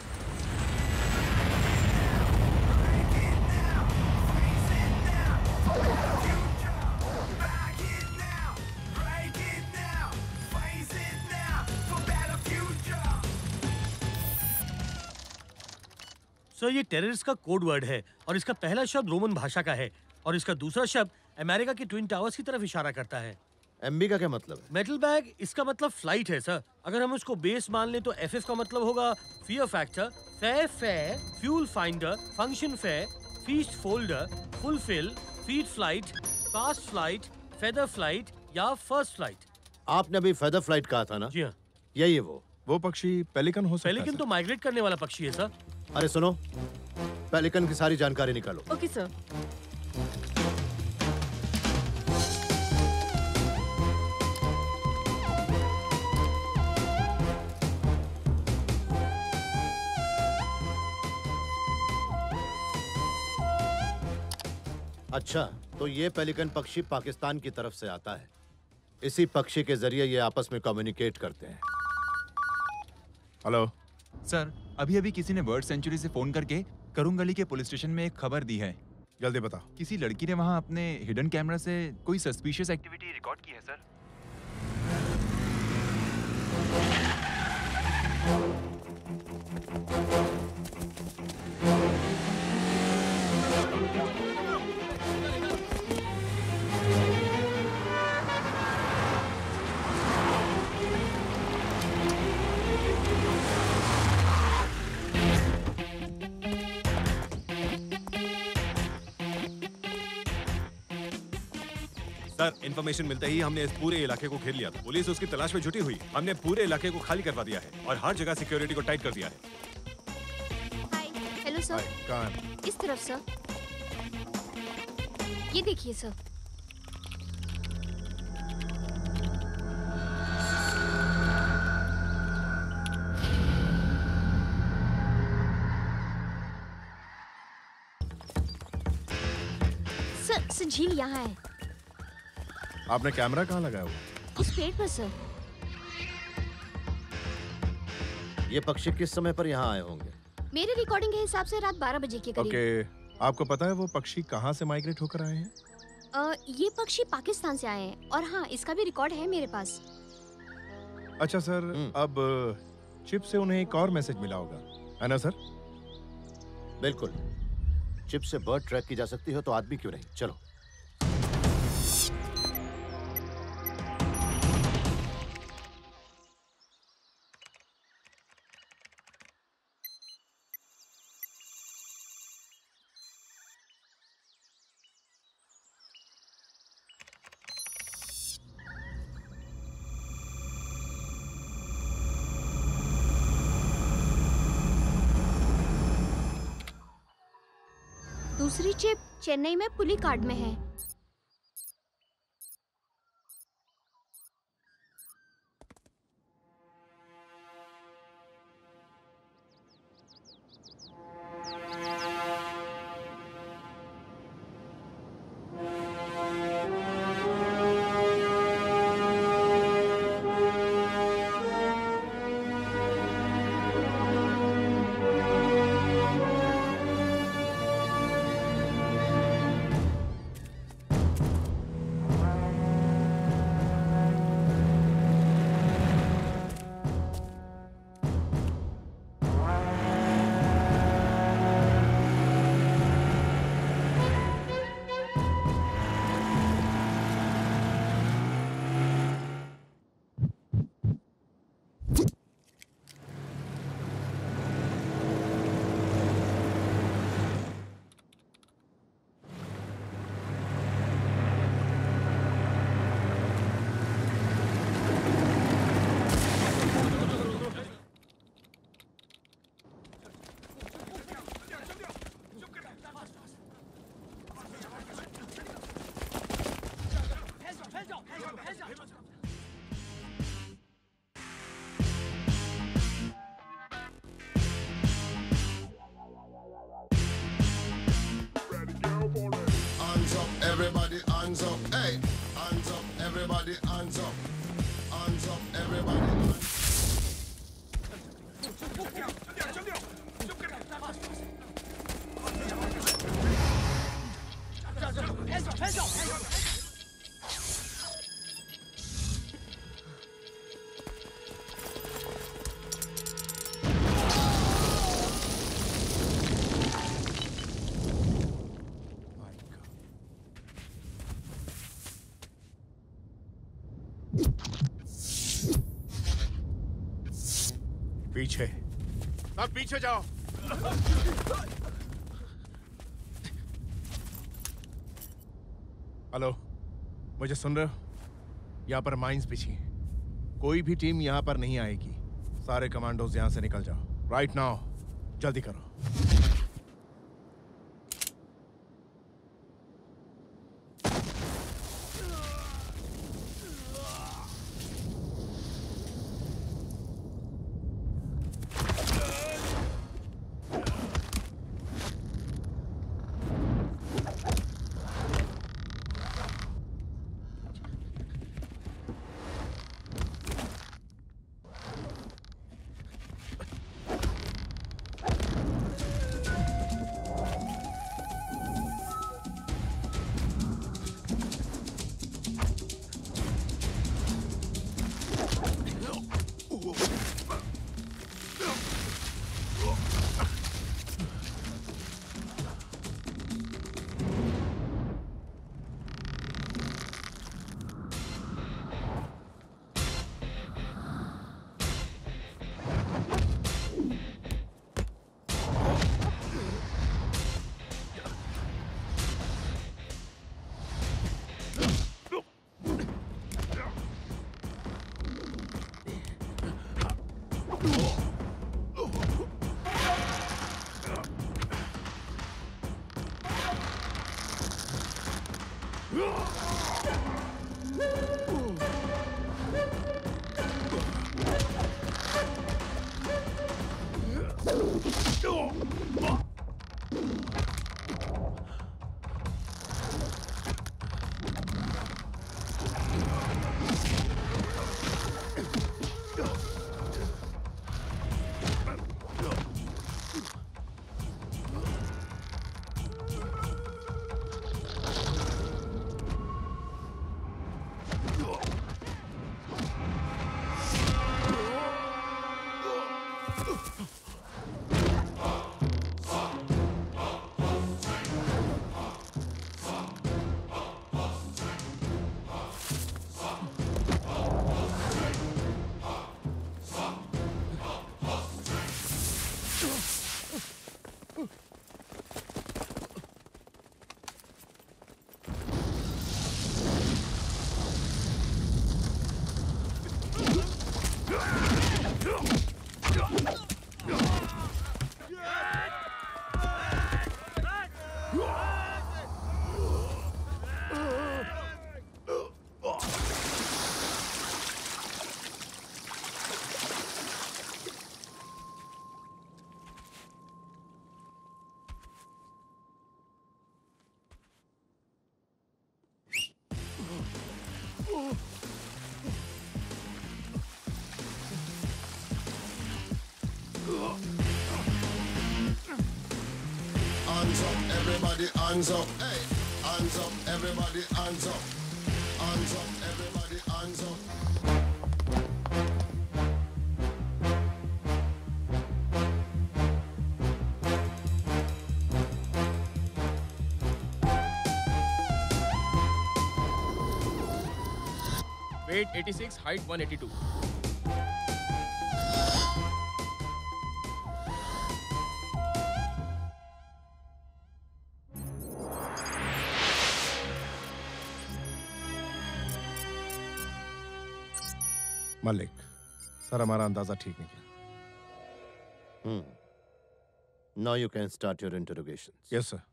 सर, ये टेररिस्ट का कोड वर्ड है और इसका पहला शब्द रोमन भाषा का है और इसका दूसरा शब्द अमेरिका के ट्विन टावर्स की तरफ इशारा करता है। एमबी का क्या मतलब है? मेटल बैग, इसका मतलब फ्लाइट है सर। अगर हम उसको बेस मान लें तो एफएफ का मतलब होगा फियर फैक्टर, फे फे, फ्यूल फाइंडर, फंक्शन फे, feast folder, fulfil, feed flight, fast flight, feather flight या फर्स्ट फ्लाइट। आपने अभी फेदर फ्लाइट कहा था ना? जी हाँ। यही है वो। वो पक्षी पेलिकन हो सकता है। पेलिकन तो माइग्रेट करने वाला पक्षी है सर। अरे सुनो, पेलिकन की सारी जानकारी निकालो। Okay sir. अच्छा, तो ये पेलिकन पक्षी पाकिस्तान की तरफ से आता है। इसी पक्षी के जरिए ये आपस में कम्युनिकेट करते हैं। हेलो सर, अभी अभी किसी ने बर्ड सेंचुरी से फोन करके करुंगली के पुलिस स्टेशन में एक खबर दी है। जल्दी बताओ। किसी लड़की ने वहाँ अपने हिडन कैमरा से कोई सस्पिशियस एक्टिविटी रिकॉर्ड की है सर। सर, इन्फॉर्मेशन मिलते ही हमने इस पूरे इलाके को घेर लिया था। पुलिस उसकी तलाश में जुटी हुई। हमने पूरे इलाके को खाली करवा दिया है और हर जगह सिक्योरिटी को टाइट कर दिया है। Hi, hello sir. कहाँ है? इस तरफ सर। ये देखिए सर। सर, सर झील यहाँ है। आपने कैमरा कहाँ लगाया हुआ? उस पेड़ पर सर। ये पक्षी किस समय पर यहाँ आए होंगे? मेरे रिकॉर्डिंग के हिसाब से रात बारह बजे के करीब। ओके, आपको पता है वो पक्षी कहाँ से माइग्रेट होकर आए हैं? आ, ये पक्षी पाकिस्तान से आए हैं और हाँ, इसका भी रिकॉर्ड है मेरे पास। अच्छा सर, अब चिप से उन्हें एक और मैसेज मिला होगा, है ना सर? बिल्कुल। चिप से बर्ड ट्रैक की जा सकती हो तो आदमी क्यों नहीं? चलो। दूसरी चिप चेन्नई में पुली कार्ड में है। Everybody hands up, hey, hands up, everybody hands up, hands up, everybody hands up. पीछे, सब पीछे जाओ। हेलो, मुझे सुन रहे हो? यहाँ पर माइंस बिछी हैं। कोई भी टीम यहाँ पर नहीं आएगी। सारे कमांडोज यहाँ से निकल जाओ। राइट नाउ, जल्दी करो। hands up. Hey, hands up, everybody hands up. Hands up, everybody hands up. Weight eighty-six, height one eighty-two. Malik, sir हमारा अंदाजा ठीक निकला। Hmm. Now you can start your interrogations. Yes, sir.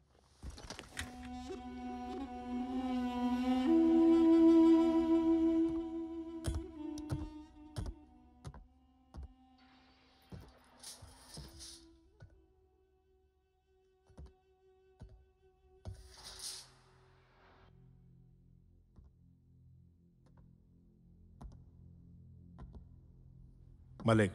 Malik,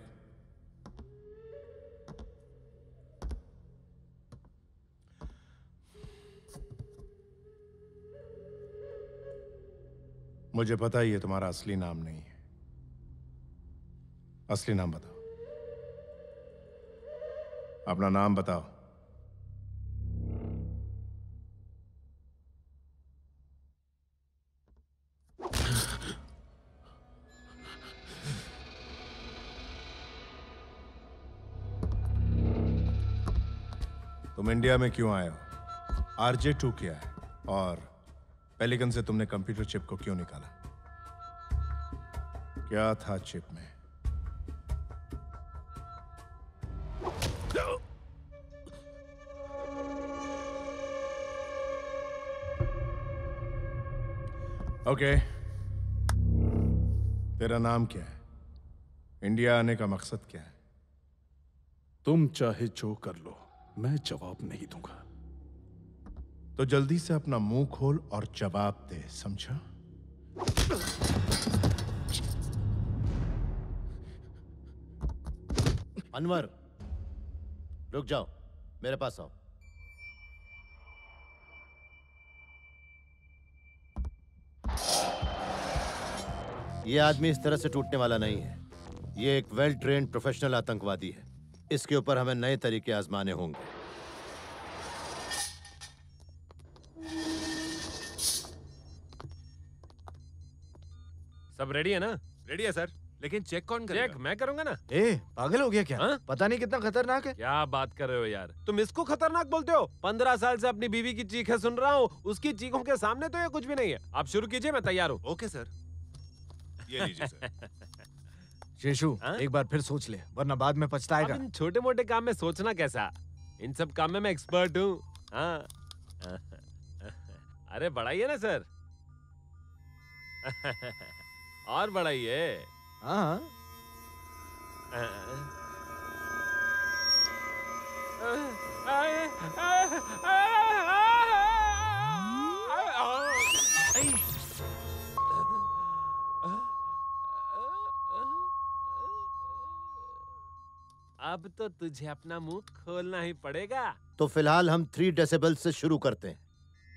मुझे पता ही है तुम्हारा असली नाम नहीं है। असली नाम बताओ। अपना नाम बताओ। तुम इंडिया में क्यों आए हो? आरजे टू क्या है? और पेलिकन से तुमने कंप्यूटर चिप को क्यों निकाला? क्या था चिप में? ओके, तेरा नाम क्या है? इंडिया आने का मकसद क्या है? तुम चाहे जो कर लो, मैं जवाब नहीं दूंगा। तो जल्दी से अपना मुंह खोल और जवाब दे, समझा? अनवर, रुक जाओ, मेरे पास आओ। ये आदमी इस तरह से टूटने वाला नहीं है। ये एक वेल ट्रेन्ड प्रोफेशनल आतंकवादी है। इसके ऊपर हमें नए तरीके आजमाने होंगे। सब रेडी है ना? रेडी है सर, लेकिन चेक कौन करेगा? चेक मैं करूंगा ना। ए, पागल हो गया क्या? हा? पता नहीं कितना खतरनाक है। क्या बात कर रहे हो यार? तुम इसको खतरनाक बोलते हो? पंद्रह साल से अपनी बीवी की चीखें सुन रहा हूँ, उसकी चीखों के सामने तो ये कुछ भी नहीं है। आप शुरू कीजिए, मैं तैयार हूँ। ओके सर, ये लीजिए सर। शेषु, एक बार फिर सोच ले, वरना बाद में पछताएगा। इन छोटे मोटे काम में सोचना कैसा? इन सब काम में मैं एक्सपर्ट हूँ। हाँ। अरे बढ़ाइए ना सर। और बढ़ाइए। हाँ। अब तो तुझे अपना मुंह खोलना ही पड़ेगा। तो फिलहाल हम थ्री डेसिबल से शुरू करते हैं।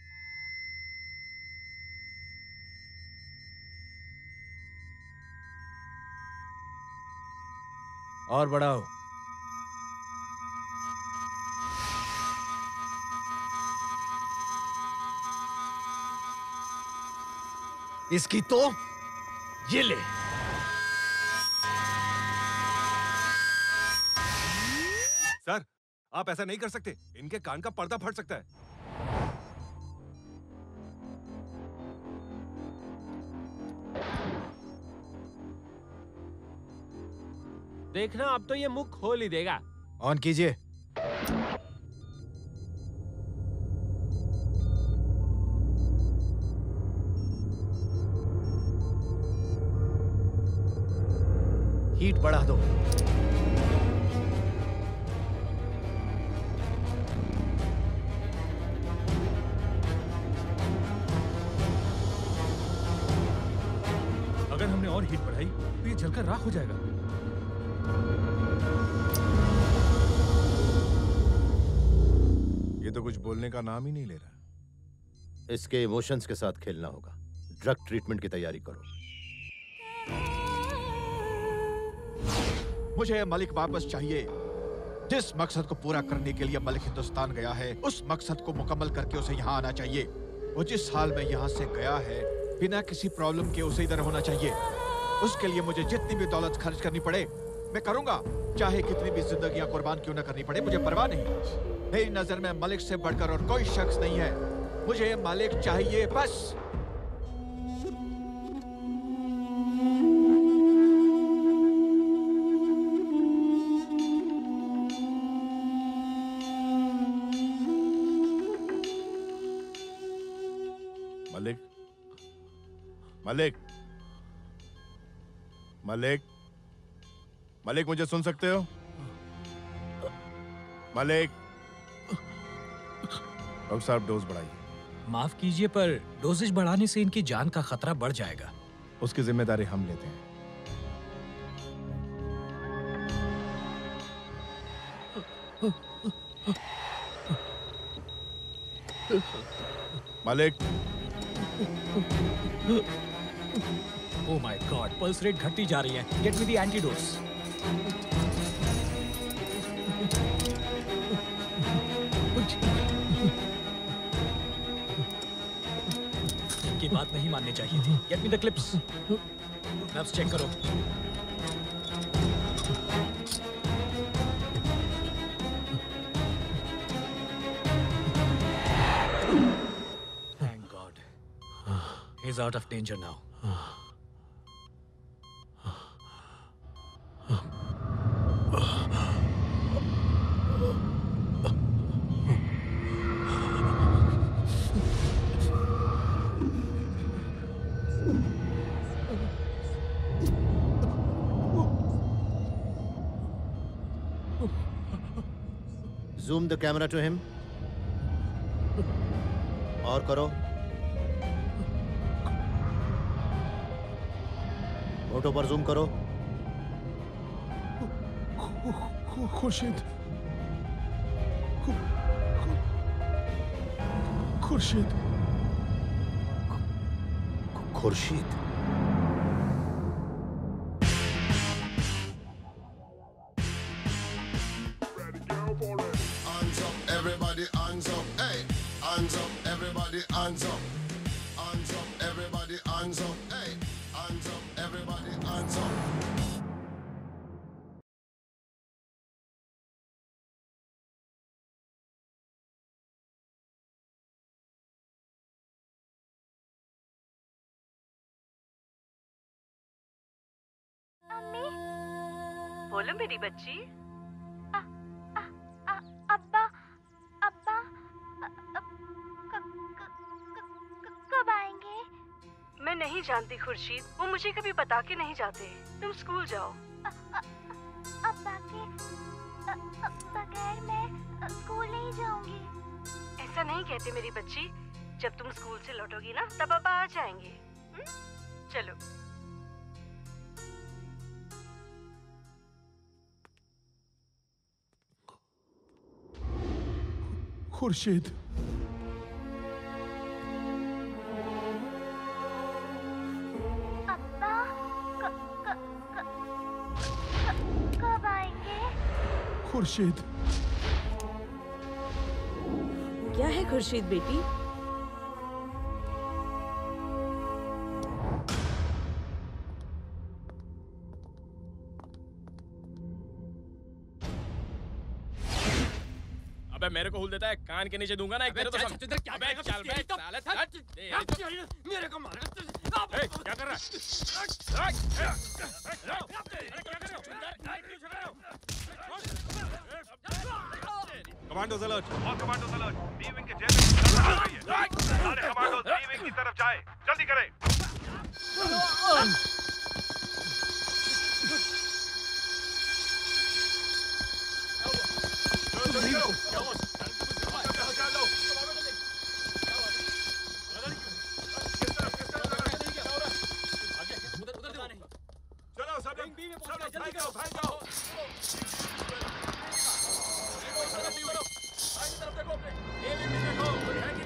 और बढ़ाओ। इसकी तो ये ले। सर, आप ऐसा नहीं कर सकते। इनके कान का पर्दा फट सकता है। देखना, अब तो ये मुंह खोल ही देगा। ऑन कीजिए। हीट बढ़ा दो। अगर हमने और हीट बढ़ाई तो ये जलकर राख हो जाएगा। ये तो कुछ बोलने का नाम ही नहीं ले रहा। इसके इमोशंस के साथ खेलना होगा। ड्रग ट्रीटमेंट की तैयारी करो। मुझे मलिक वापस चाहिए। जिस मकसद को पूरा करने के लिए मलिक हिंदुस्तान गया है, उस मकसद को मुकम्मल करके उसे यहाँ आना चाहिए। वो जिस हाल में यहाँ से गया है, बिना किसी प्रॉब्लम के उसे इधर होना चाहिए। उसके लिए मुझे जितनी भी दौलत खर्च करनी पड़े मैं करूंगा, चाहे कितनी भी जिंदगियां कुर्बान क्यों ना करनी पड़े, मुझे परवाह नहीं। मेरी नजर में मलिक से बढ़कर और कोई शख्स नहीं है। मुझे मलिक चाहिए बस। मलिक, मलिक, मलिक, मलिक, मुझे सुन सकते हो? मलिक, डॉक्टर साहब डोज बढ़ाइए। माफ कीजिए पर डोजेज बढ़ाने से इनकी जान का खतरा बढ़ जाएगा। उसकी जिम्मेदारी हम लेते हैं। Malik, oh my God, pulse rate घटती जा रही है। Get me the antidotes. इनकी बात नहीं माननी चाहिए थी। Get me the clips. Nerves check करो। Thank God. He's out of danger now. Zoom the camera to him. और करो। फोटो पर जूम करो। Khurshid, Khurshid, Khurshid. Hands up, everybody, hands up, hey. Hands up, everybody, hands up. Hands up, everybody, hands up, hey. Hands up, everybody, hands up. बोलो मेरी बच्ची। अब्बा, अब्बा, कब आएंगे? मैं नहीं जानती खुर्शीद, वो मुझे कभी बता के नहीं जाते। तुम स्कूल जाओ। अब्बा के बगैर मैं स्कूल नहीं जाऊंगी। ऐसा नहीं कहते मेरी बच्ची। जब तुम स्कूल से लौटोगी ना तब पापा आ जाएंगे। हुँ? चलो। खुर्शीद, अब्बा, कब आएंगे? खुर्शीद। क्या है खुर्शीद बेटी? अबे मेरे को हुल देता है, कान के नीचे दूंगा ना एक तेरे तो। अबे चल बे साले, मेरे को मार। ए क्या कर रहा है? Commandos alert, all commandos alert. B wing के जेल में चल रही है। सारे कमांडोज बी विंग की तरफ जाएं, जल्दी करें। चलो सब लोग सब लोग भाग जाओ, भाग जाओ। आगे तरफ देखो अपने। ए भी देखो, कोई है कि नहीं?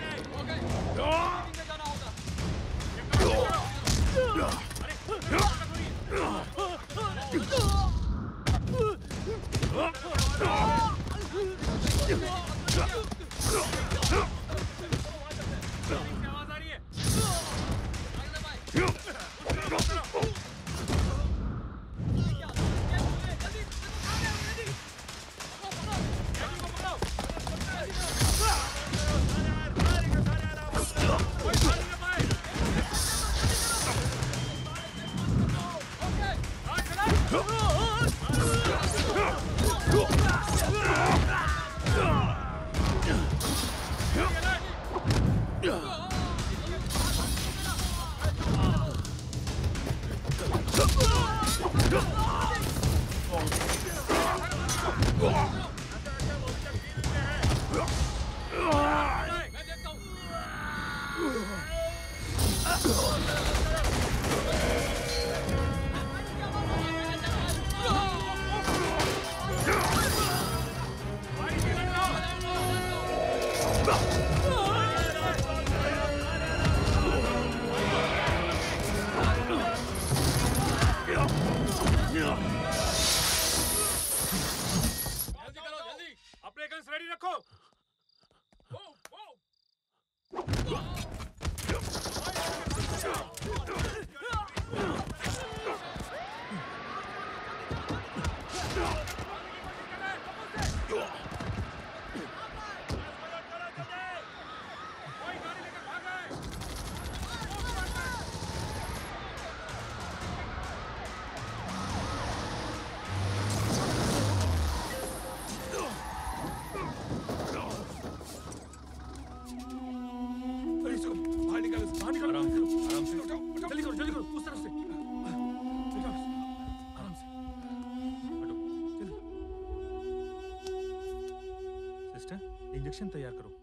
इंजेक्शन तैयार करो।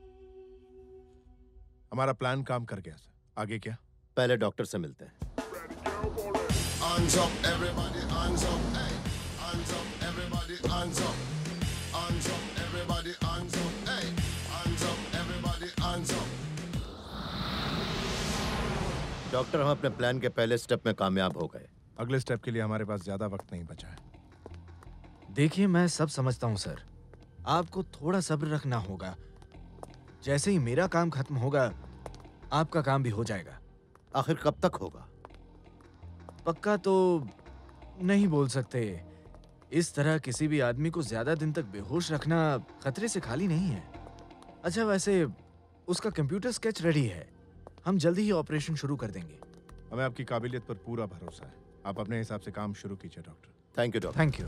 हमारा प्लान काम कर गया सर। आगे क्या? पहले डॉक्टर से मिलते हैं। Hands up, everybody, hands up, hey. Hands up, everybody, hands up. Hands up, everybody, hands up, hey. Hands up, everybody, hands up. Doctor, हम अपने प्लान के पहले स्टेप में कामयाब हो गए। अगले स्टेप के लिए हमारे पास ज्यादा वक्त नहीं बचा है। देखिए, मैं सब समझता हूँ सर। आपको थोड़ा सब्र रखना होगा। जैसे ही मेरा काम खत्म होगा, आपका काम भी हो जाएगा। आखिर कब तक होगा? पक्का तो नहीं बोल सकते। इस तरह किसी भी आदमी को ज्यादा दिन तक बेहोश रखना खतरे से खाली नहीं है। अच्छा, वैसे उसका कंप्यूटर स्केच रेडी है। हम जल्दी ही ऑपरेशन शुरू कर देंगे। हमें आपकी काबिलियत पर पूरा भरोसा है। आप अपने हिसाब से काम शुरू कीजिए doctor. Thank you doctor. Thank you.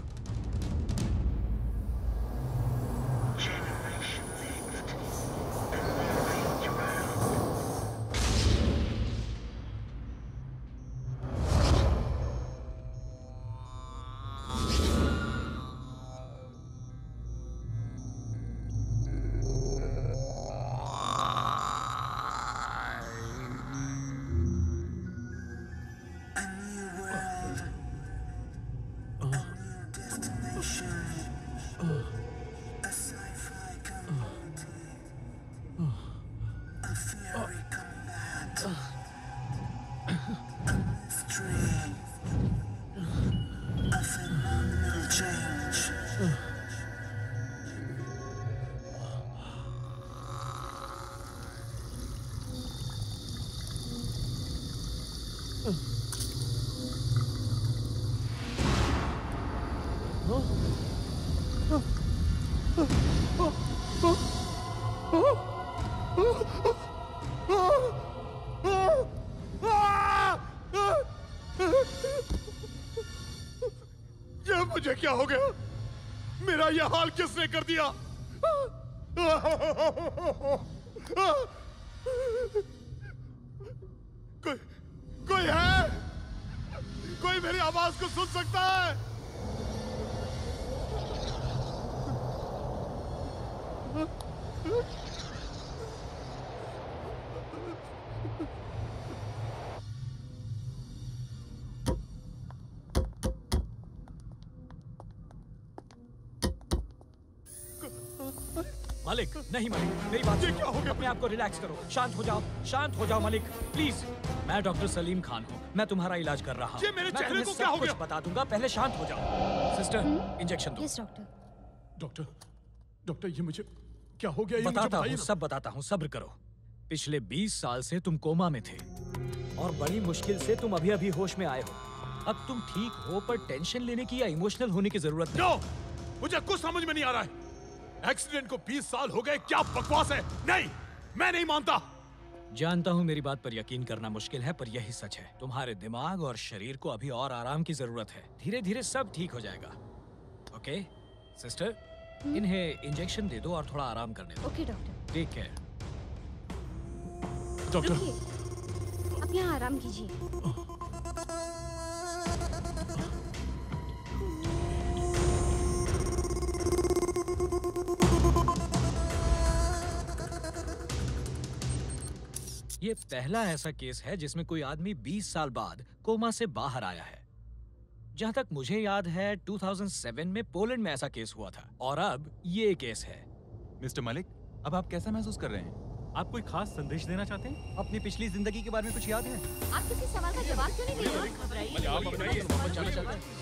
ये मुझे क्या हो गया? मेरा ये हाल किसने कर दिया? कोई कोई है? कोई मेरी आवाज को सुन सकता है? मलिक नहीं मलिक, मेरी बात क्या हो गया? अपने आप को रिलैक्स करो, शांत हो जाओ, शांत हो जाओ मलिक प्लीज। मैं डॉक्टर सलीम खान हूँ, मैं तुम्हारा इलाज कर रहा हूँ। ये मेरे मैं चेहरे तुम्हें को सब क्या हो कुछ गया? बता दूंगा, पहले शांत हो जाओ। सिस्टर इंजेक्शन दो। Yes doctor. डॉक्टर डॉक्टर ये मुझे क्या हो गया? ये मुझे बताता बताइए हूँ, ना। सब बताता हूँ, सब्र करो। पिछले बीस साल से तुम कोमा में थे और बड़ी मुश्किल से तुम अभी अभी होश में आए हो। अब तुम ठीक हो, पर टेंशन लेने की या इमोशनल होने की जरूरत नहीं। नो, मुझे कुछ समझ में नहीं आ रहा है। एक्सीडेंट को बीस साल हो गए, क्या बकवास है? नहीं, मैं नहीं मानता। जानता हूँ मेरी बात पर यकीन करना मुश्किल है, पर यही सच है। तुम्हारे दिमाग और शरीर को अभी और आराम की जरूरत है। धीरे धीरे सब ठीक हो जाएगा। ओके सिस्टर, इन्हें इंजेक्शन दे दो और थोड़ा आराम करने दो। Okay doctor. Take care. Doctor, आप यहाँ आराम कीजिए। ये पहला ऐसा केस है जिसमें कोई आदमी बीस साल बाद कोमा से बाहर आया है। जहां तक मुझे याद है दो हज़ार सात में पोलैंड में ऐसा केस हुआ था और अब ये केस है। मिस्टर मलिक, अब आप कैसा महसूस कर रहे हैं? आप कोई खास संदेश देना चाहते हैं? अपनी पिछली जिंदगी के बारे में कुछ याद है? आप किसी सवाल का जवाब क्यों नहीं दे रहे? आप बताइए, बचाना चाहते हैं?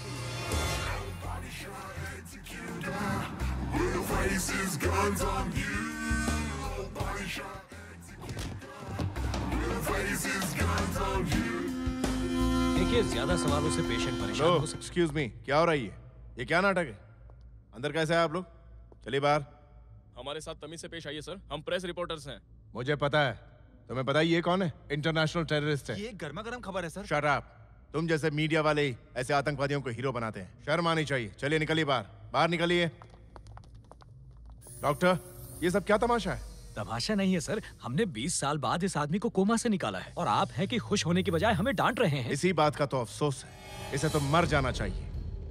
देखिए, ज्यादा सवालों से पेशेंट परेशान हो सकता है। एक्सक्यूज मी, क्या हो रहा है ये? ये क्या नाटक है? अंदर कैसे है आप लोग? चलिए बाहर। हमारे साथ तमीज से पेश आइए सर, हम प्रेस रिपोर्टर्स हैं। मुझे पता है। तुम्हें पता है ये कौन है? इंटरनेशनल टेररिस्ट है। ये गर्मा गर्म खबर है सर। Shut up. तुम जैसे मीडिया वाले ही ऐसे आतंकवादियों को हीरो बनाते हैं। शर्म आनी चाहिए। चलिए निकलिए बाहर, बाहर निकलिए। डॉक्टर, ये सब क्या तमाशा है? तमाशा नहीं है सर, हमने बीस साल बाद इस आदमी को कोमा से निकाला है और आप हैं कि खुश होने की बजाय हमें डांट रहे हैं। इसी बात का तो अफसोस है। इसे तो मर जाना चाहिए।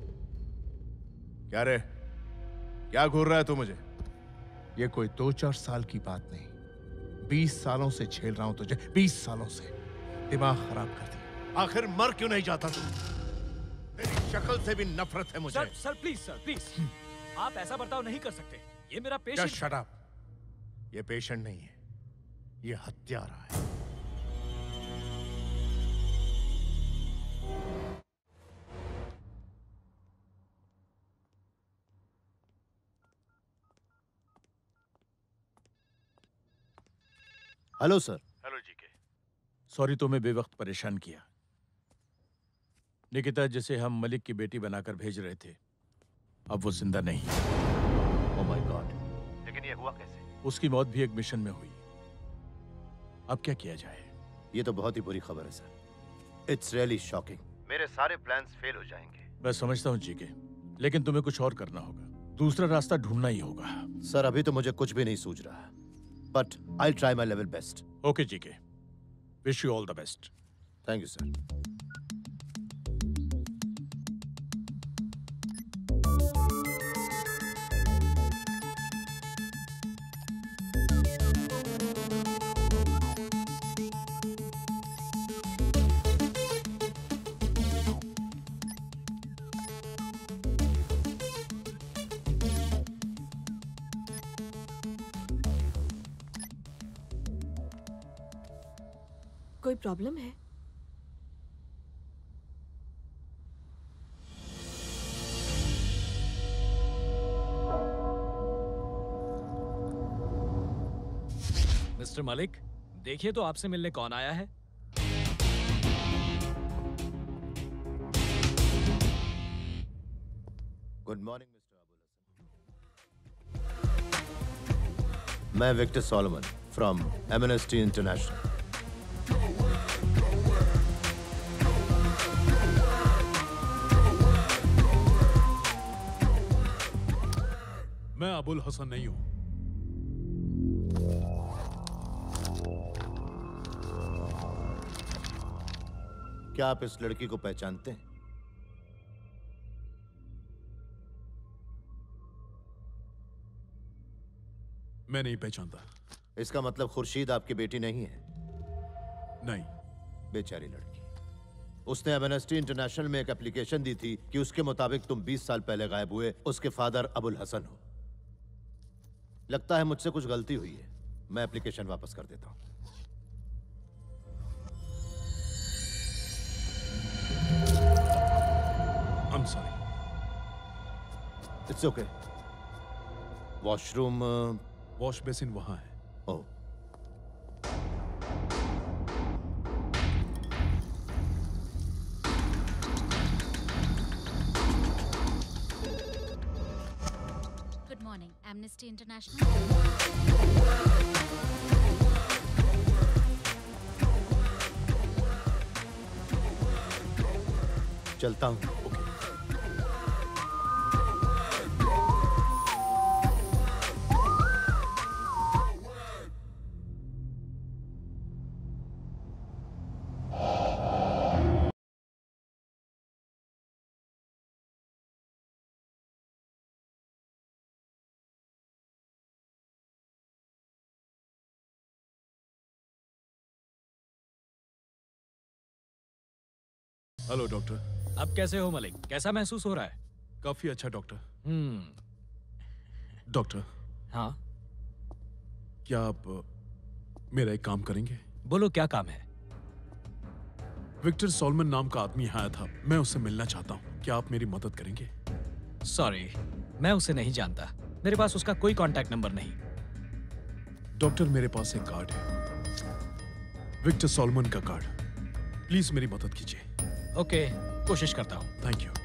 क्या रे, क्या घूर रहा है तू मुझे? ये कोई दो चार साल की बात नहीं, बीस सालों से झेल रहा हूं तुझे। बीस सालों से दिमाग खराब कर दिया। आखिर मर क्यों नहीं जाता तू? तेरी शक्ल से भी नफरत है मुझे। Sir, sir please sir please, आप ऐसा बर्ताव नहीं कर सकते। ये मेरा Just पेशेंट। shut up। ये पेशेंट नहीं है, ये हत्यारा है। Hello sir. हेलो जी के। सॉरी तुम्हें बेवक्त परेशान किया। निकिता जिसे हम मलिक की बेटी बनाकर भेज रहे थे, अब वो जिंदा नहीं। Oh my God. लेकिन ये हुआ कैसे? उसकी मौत भी एक मिशन में हुई। अब क्या किया जाए? ये तो बहुत ही बुरी खबर है सर। It's really shocking. मेरे सारे प्लान्स फेल हो जाएंगे। मैं समझता हूँ जीके, लेकिन तुम्हें कुछ और करना होगा। दूसरा रास्ता ढूंढना ही होगा। सर अभी तो मुझे कुछ भी नहीं सूझ रहा, but I try my level best. Okay GK, wish you all the best. Thank you sir. कोई प्रॉब्लम है? मिस्टर मलिक, देखिए तो आपसे मिलने कौन आया है। Good morning mister Abul Hasan. मैं Victor Solomon from Amnesty International. मैं अबुल हसन नहीं हूं। क्या आप इस लड़की को पहचानते हैं? मैं नहीं पहचानता। इसका मतलब खुर्शीद आपकी बेटी नहीं है? नहीं। बेचारी लड़की। उसने एमनेस्टी इंटरनेशनल में एक एप्लीकेशन दी थी कि उसके मुताबिक तुम बीस साल पहले गायब हुए उसके फादर अबुल हसन हो। लगता है मुझसे कुछ गलती हुई है। मैं एप्लीकेशन वापस कर देता हूं। I'm sorry. It's okay. Washroom wash basin वहां है। Oh. Good morning, Amnesty International. चलता हूं। Hello doctor. अब कैसे हो मलिक? कैसा महसूस हो रहा है? काफी अच्छा डॉक्टर। हम्म। डॉक्टर। हाँ। क्या आप मेरा एक काम करेंगे? बोलो क्या काम है? विक्टर सॉलमन नाम का आदमी आया था, मैं उससे मिलना चाहता हूँ। क्या आप मेरी मदद करेंगे? सॉरी, मैं उसे नहीं जानता। मेरे पास उसका कोई कांटेक्ट नंबर नहीं। डॉक्टर, मेरे पास एक कार्ड है, विक्टर सॉलमन का कार्ड। प्लीज मेरी मदद कीजिए। ओके, कोशिश करता हूँ। Thank you.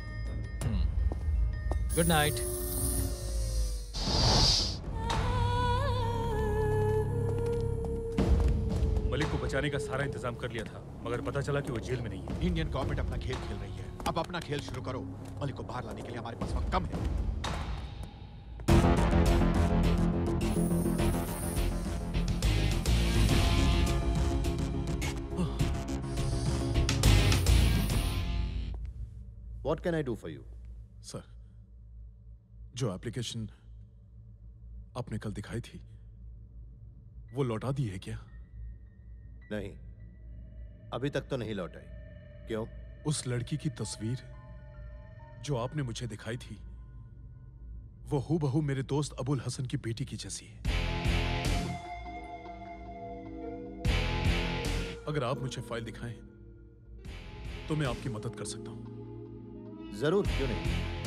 Good night. Malik को बचाने का सारा इंतजाम कर लिया था, मगर पता चला कि वो जेल में नहीं है। इंडियन गवर्नमेंट अपना खेल खेल रही है। अब अपना खेल शुरू करो। मलिक को बाहर लाने के लिए हमारे पास वक्त कम है। What can I do for you? Sir, जो एप्लीकेशन आपने कल दिखाई थी, वो लौटा दी है क्या? नहीं, अभी तक तो नहीं लौटाई। क्यों? उस लड़की की तस्वीर जो आपने मुझे दिखाई थी, वो हूबहू मेरे दोस्त अबुल हसन की बेटी की जैसी है। अगर आप मुझे फाइल दिखाएं, तो मैं आपकी मदद कर सकता हूं। जरूर, क्यों नहीं।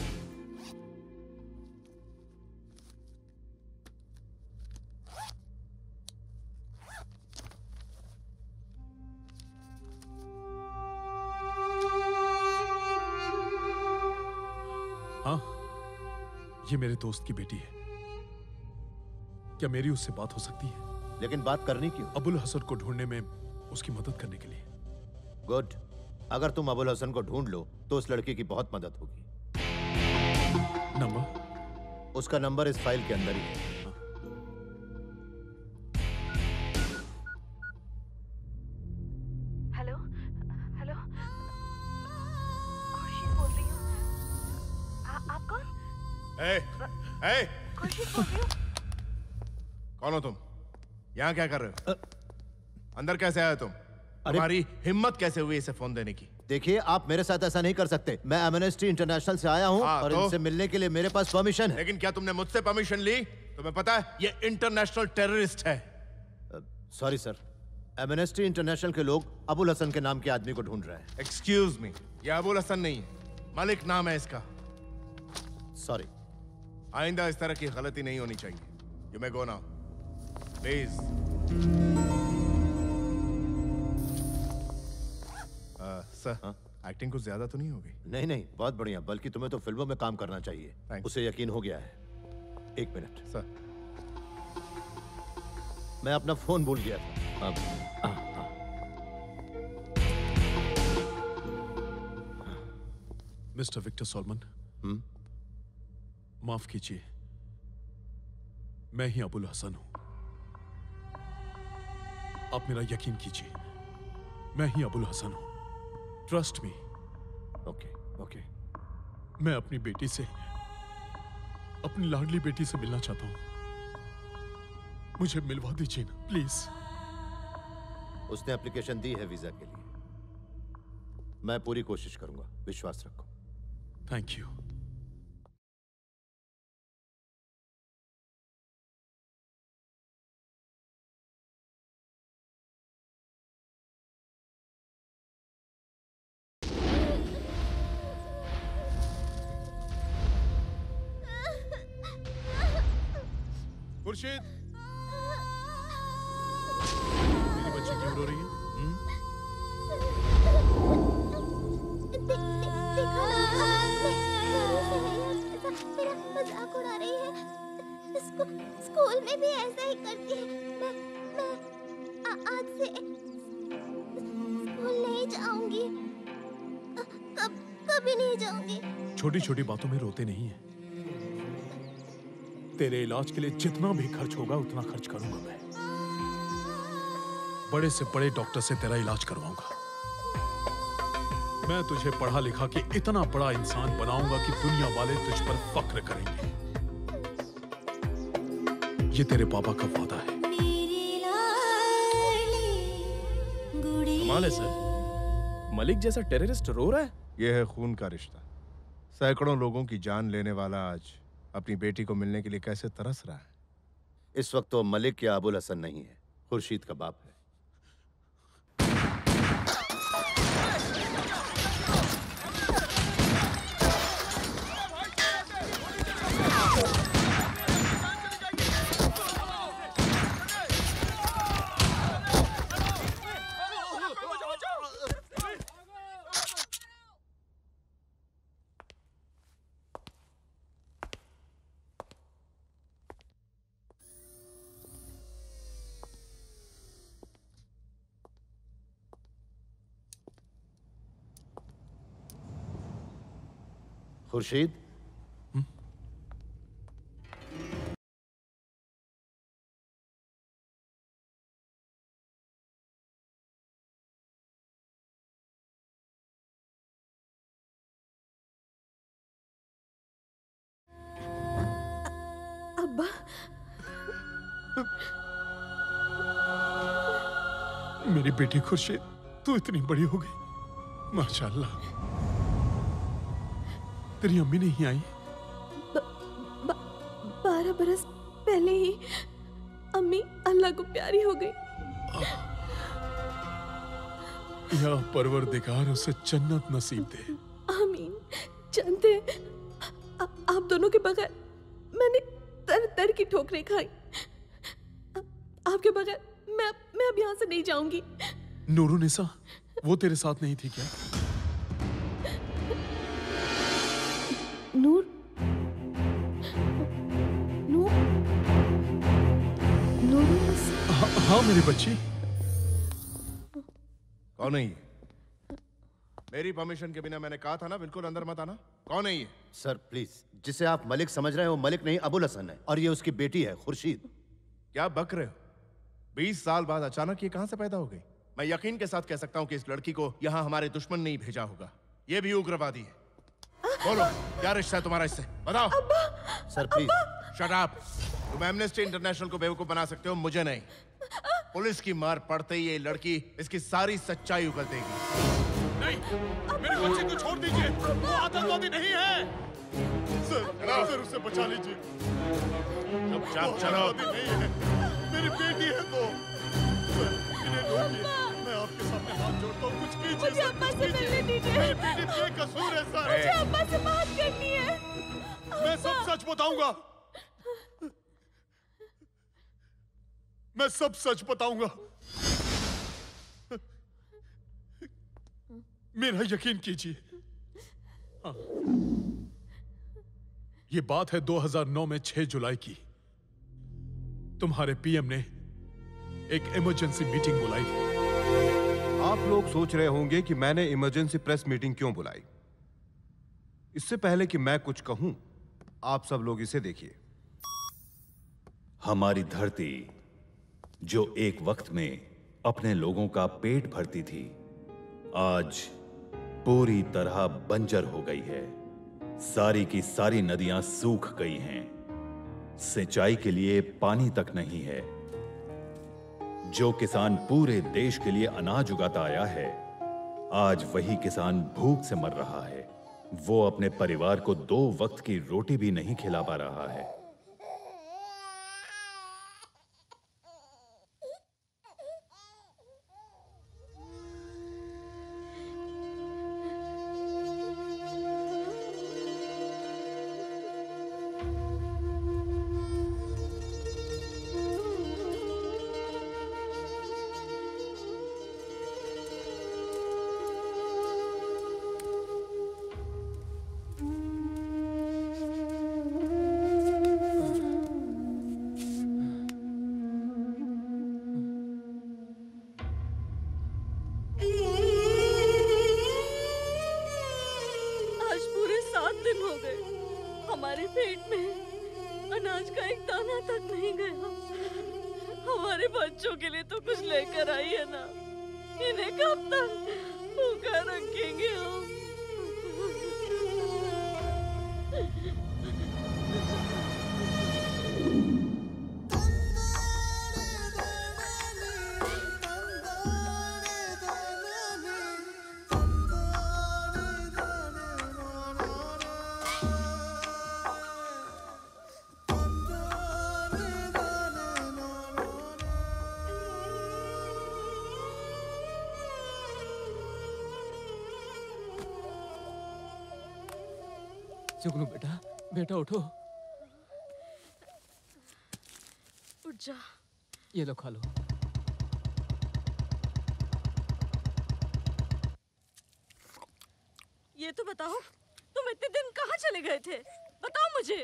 हाँ, ये मेरे दोस्त की बेटी है। क्या मेरी उससे बात हो सकती है? लेकिन बात करनी क्यों? अबुल हसन को ढूंढने में उसकी मदद करने के लिए। गुड। अगर तुम अबुल हसन को ढूंढ लो तो उस लड़की की बहुत मदद होगी। नंबर? उसका नंबर इस फाइल के अंदर ही है। हेलो हेलो, खुशी बोल रही हूँ। आ- आप कौन? ए, ए, खुशी बोल रही हूँ। कौन हो तुम? यहाँ क्या कर रहे हो? अंदर कैसे आए तुम? तुम्हारी हिम्मत कैसे हुई इसे फोन देने की? देखिए, आप मेरे साथ ऐसा नहीं कर सकते। मैं एमनेस्टी इंटरनेशनल से आया हूँ और तो? इनसे मिलने के लिए मेरे पास परमिशन है। लेकिन क्या तुमने मुझसे परमिशन ली? तुम्हें पता है ये इंटरनेशनल टेररिस्ट है। सॉरी सर, एमनेस्टी इंटरनेशनल के लोग अबुल हसन के नाम के आदमी को ढूंढ रहे हैं। एक्सक्यूज मी, ये अबुल हसन नहीं है, मलिक नाम है इसका। सॉरी। आइंदा इस तरह की गलती नहीं होनी चाहिए। You may go now, please. Sir, acting कुछ ज्यादा तो नहीं हो गई? नहीं नहीं, बहुत बढ़िया। बल्कि तुम्हें तो फिल्मों में काम करना चाहिए। उसे यकीन हो गया है। एक मिनट सर, मैं अपना फोन भूल गया था। अब आ, आ। मिस्टर विक्टर सॉलमन, हम्म, माफ कीजिए, मैं ही अबुल हसन हूं। आप मेरा यकीन कीजिए, मैं ही अबुल हसन हूं। Trust me. Okay okay. मैं अपनी बेटी से, अपनी लाडली बेटी से मिलना चाहता हूं। मुझे मिलवा दीजिए ना, प्लीज। उसने एप्लीकेशन दी है वीजा के लिए। मैं पूरी कोशिश करूंगा, विश्वास रखो। Thank you. खुर्शीद, मेरी बच्ची क्यों रो रही है? हुँ? मेरा मजाक उड़ा रही है। स्कू, स्कूल में भी ऐसा ही करती है। मैं मैं आ, आज से स्कूल नहीं जाऊंगी। कब कभी नहीं जाऊंगी। छोटी छोटी बातों में रोते नहीं है। तेरे इलाज के लिए जितना भी खर्च होगा उतना खर्च करूंगा मैं। बड़े से बड़े डॉक्टर से तेरा इलाज करवाऊंगा। मैं तुझे पढ़ा लिखा के इतना बड़ा इंसान बनाऊंगा कि दुनिया वाले तुझ पर फक्र करेंगे। ये तेरे पापा का वादा है। कमाल है सर, मलिक जैसा टेररिस्ट रो रहा है। यह है खून का रिश्ता। सैकड़ों लोगों की जान लेने वाला आज अपनी बेटी को मिलने के लिए कैसे तरस रहा है। इस वक्त तो मलिक या अबुल हसन नहीं है, खुर्शीद का बाप है। खुर्शीद, अब्बा, मेरी बेटी खुर्शीद, तू इतनी बड़ी हो गई, माशाल्लाह। तेरी अम्मी नहीं आई? ब, ब, बारह बरस पहले ही अम्मी अल्लाह को प्यारी हो गई। या परवरदिगार उसे जन्नत नसीब दे। आमीन। जानते हैं, आ- आप दोनों के बगैर मैंने तर तर की ठोकरें खाई। आ- आपके बगैर मैं मैं अब यहाँ से नहीं जाऊंगी। नूरुनिसा, वो तेरे साथ नहीं थी क्या? नूर नूर नूरुनिसा। हाँ, हाँ मेरी बच्ची। कौन है ये? मेरी परमिशन के बिना मैंने कहा था ना बिल्कुल अंदर मत आना। कौन है ये? सर प्लीज, जिसे आप मलिक समझ रहे हैं वो मलिक नहीं अबुल हसन है, और ये उसकी बेटी है खुर्शीद। क्या बक रहे हो? बीस साल बाद अचानक ये कहां से पैदा हो गई? मैं यकीन के साथ कह सकता हूं कि इस लड़की को यहां हमारे दुश्मन ने ही भेजा होगा। ये भी उग्रवादी है। बोलो, क्या रिश्ता है तुम्हारा इससे? बताओ। Sir please. Shut up. तुम एमनेस्टी इंटरनेशनल को बेवकूफ बना सकते हो, मुझे नहीं। पुलिस की मार पड़ते ही ये लड़की इसकी सारी सच्चाई उगल देगी। नहीं, मेरे बच्चे को छोड़ दीजिए, वो आतंकवादी नहीं है। सर, सर उसे बचा लीजिए। चुपचाप चलो। नहीं है, मेरी बेटी है तो। सर, इन्हें रोकिए। मैं आपके सामने हाथ जोड़ता हूँ, कुछ कीजिए। मुझे अब्बा से मिलने दीजिए। मेरी बेटी बेकसूर है सर। मुझे अब्बा से बात करनी है। मैं सब सच बताऊंगा। मैं सब सच बताऊंगा। मेरा यकीन कीजिए। हाँ। ये बात है दो हज़ार नौ में छह जुलाई की। तुम्हारे पीएम ने एक इमरजेंसी मीटिंग बुलाई थी। आप लोग सोच रहे होंगे कि मैंने इमरजेंसी प्रेस मीटिंग क्यों बुलाई। इससे पहले कि मैं कुछ कहूं, आप सब लोग इसे देखिए। हमारी धरती जो एक वक्त में अपने लोगों का पेट भरती थी, आज पूरी तरह बंजर हो गई है। सारी की सारी नदियां सूख गई हैं। सिंचाई के लिए पानी तक नहीं है। जो किसान पूरे देश के लिए अनाज उगाता आया है, आज वही किसान भूख से मर रहा है। वो अपने परिवार को दो वक्त की रोटी भी नहीं खिला पा रहा है। हो गए। हमारे पेट में अनाज का एक दाना तक नहीं गया। हमारे बच्चों के लिए तो कुछ लेकर आई है ना। इन्हें कब तक भूखा रखेंगे हम? जुगनू बेटा, बेटा उठो। उठ जा। ये लो खा लो। ये तो बताओ, तुम इतने दिन कहाँ चले गए थे? बताओ मुझे।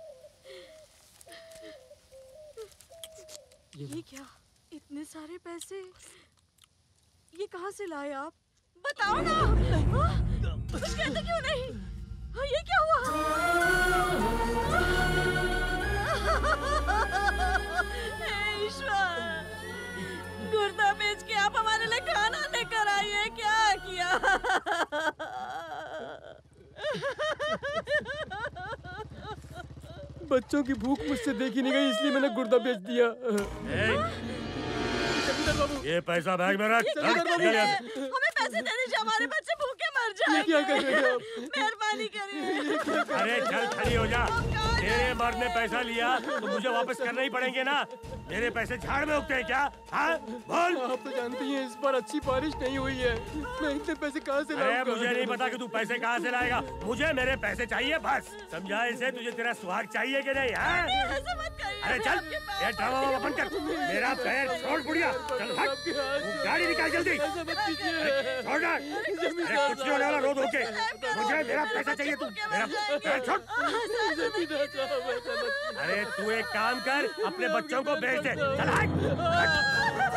ये, ये क्या? इतने सारे पैसे ये कहाँ से लाए आप? बताओ ना। हाँ? कुछ कहते क्यों नहीं? हाँ, ये क्या हुआ? हे ईश्वर, गुर्दा बेच के आप हमारे लिए खाना लेकर आई है। क्या किया? बच्चों की भूख मुझसे देखी नहीं गई, इसलिए मैंने गुर्दा बेच दिया। ये पैसा बैग में रख। हमें पैसे दे दीजिए, हमारे बच्चे भूखे मर जाएंगे। क्या कर रहे हो? मेहरबानी करिए। अरे चल खड़ी हो जा। तेरे मर्द ने पैसा लिया तो मुझे वापस करना ही पड़ेंगे ना। मेरे पैसे झाड़ में उगते हैं क्या? हाँ बोल। आप तो जानती हैं इस बार अच्छी बारिश नहीं हुई है। मैं इतने पैसे कहाँ से लाऊंगा? अरे मुझे नहीं पता कि तू पैसे कहाँ से लाएगा। मुझे मेरे पैसे चाहिए बस। समझा इसे? तुझे तेरा सुहाग चाहिए कि नहीं? हाँ? अरे चल ये ड्रामा बंद कर। मेरा पैर छोड़ बुढ़िया। चल हट। गाड़ी निकाल जल्दी। छोड़ ना। अरे कुछ नहीं होने वाला, रो धो के। मुझे मेरा पैसा चाहिए। तू मेरा पैर छोड़। अरे तू एक काम कर, अपने बच्चों को भेज दे। चल हट।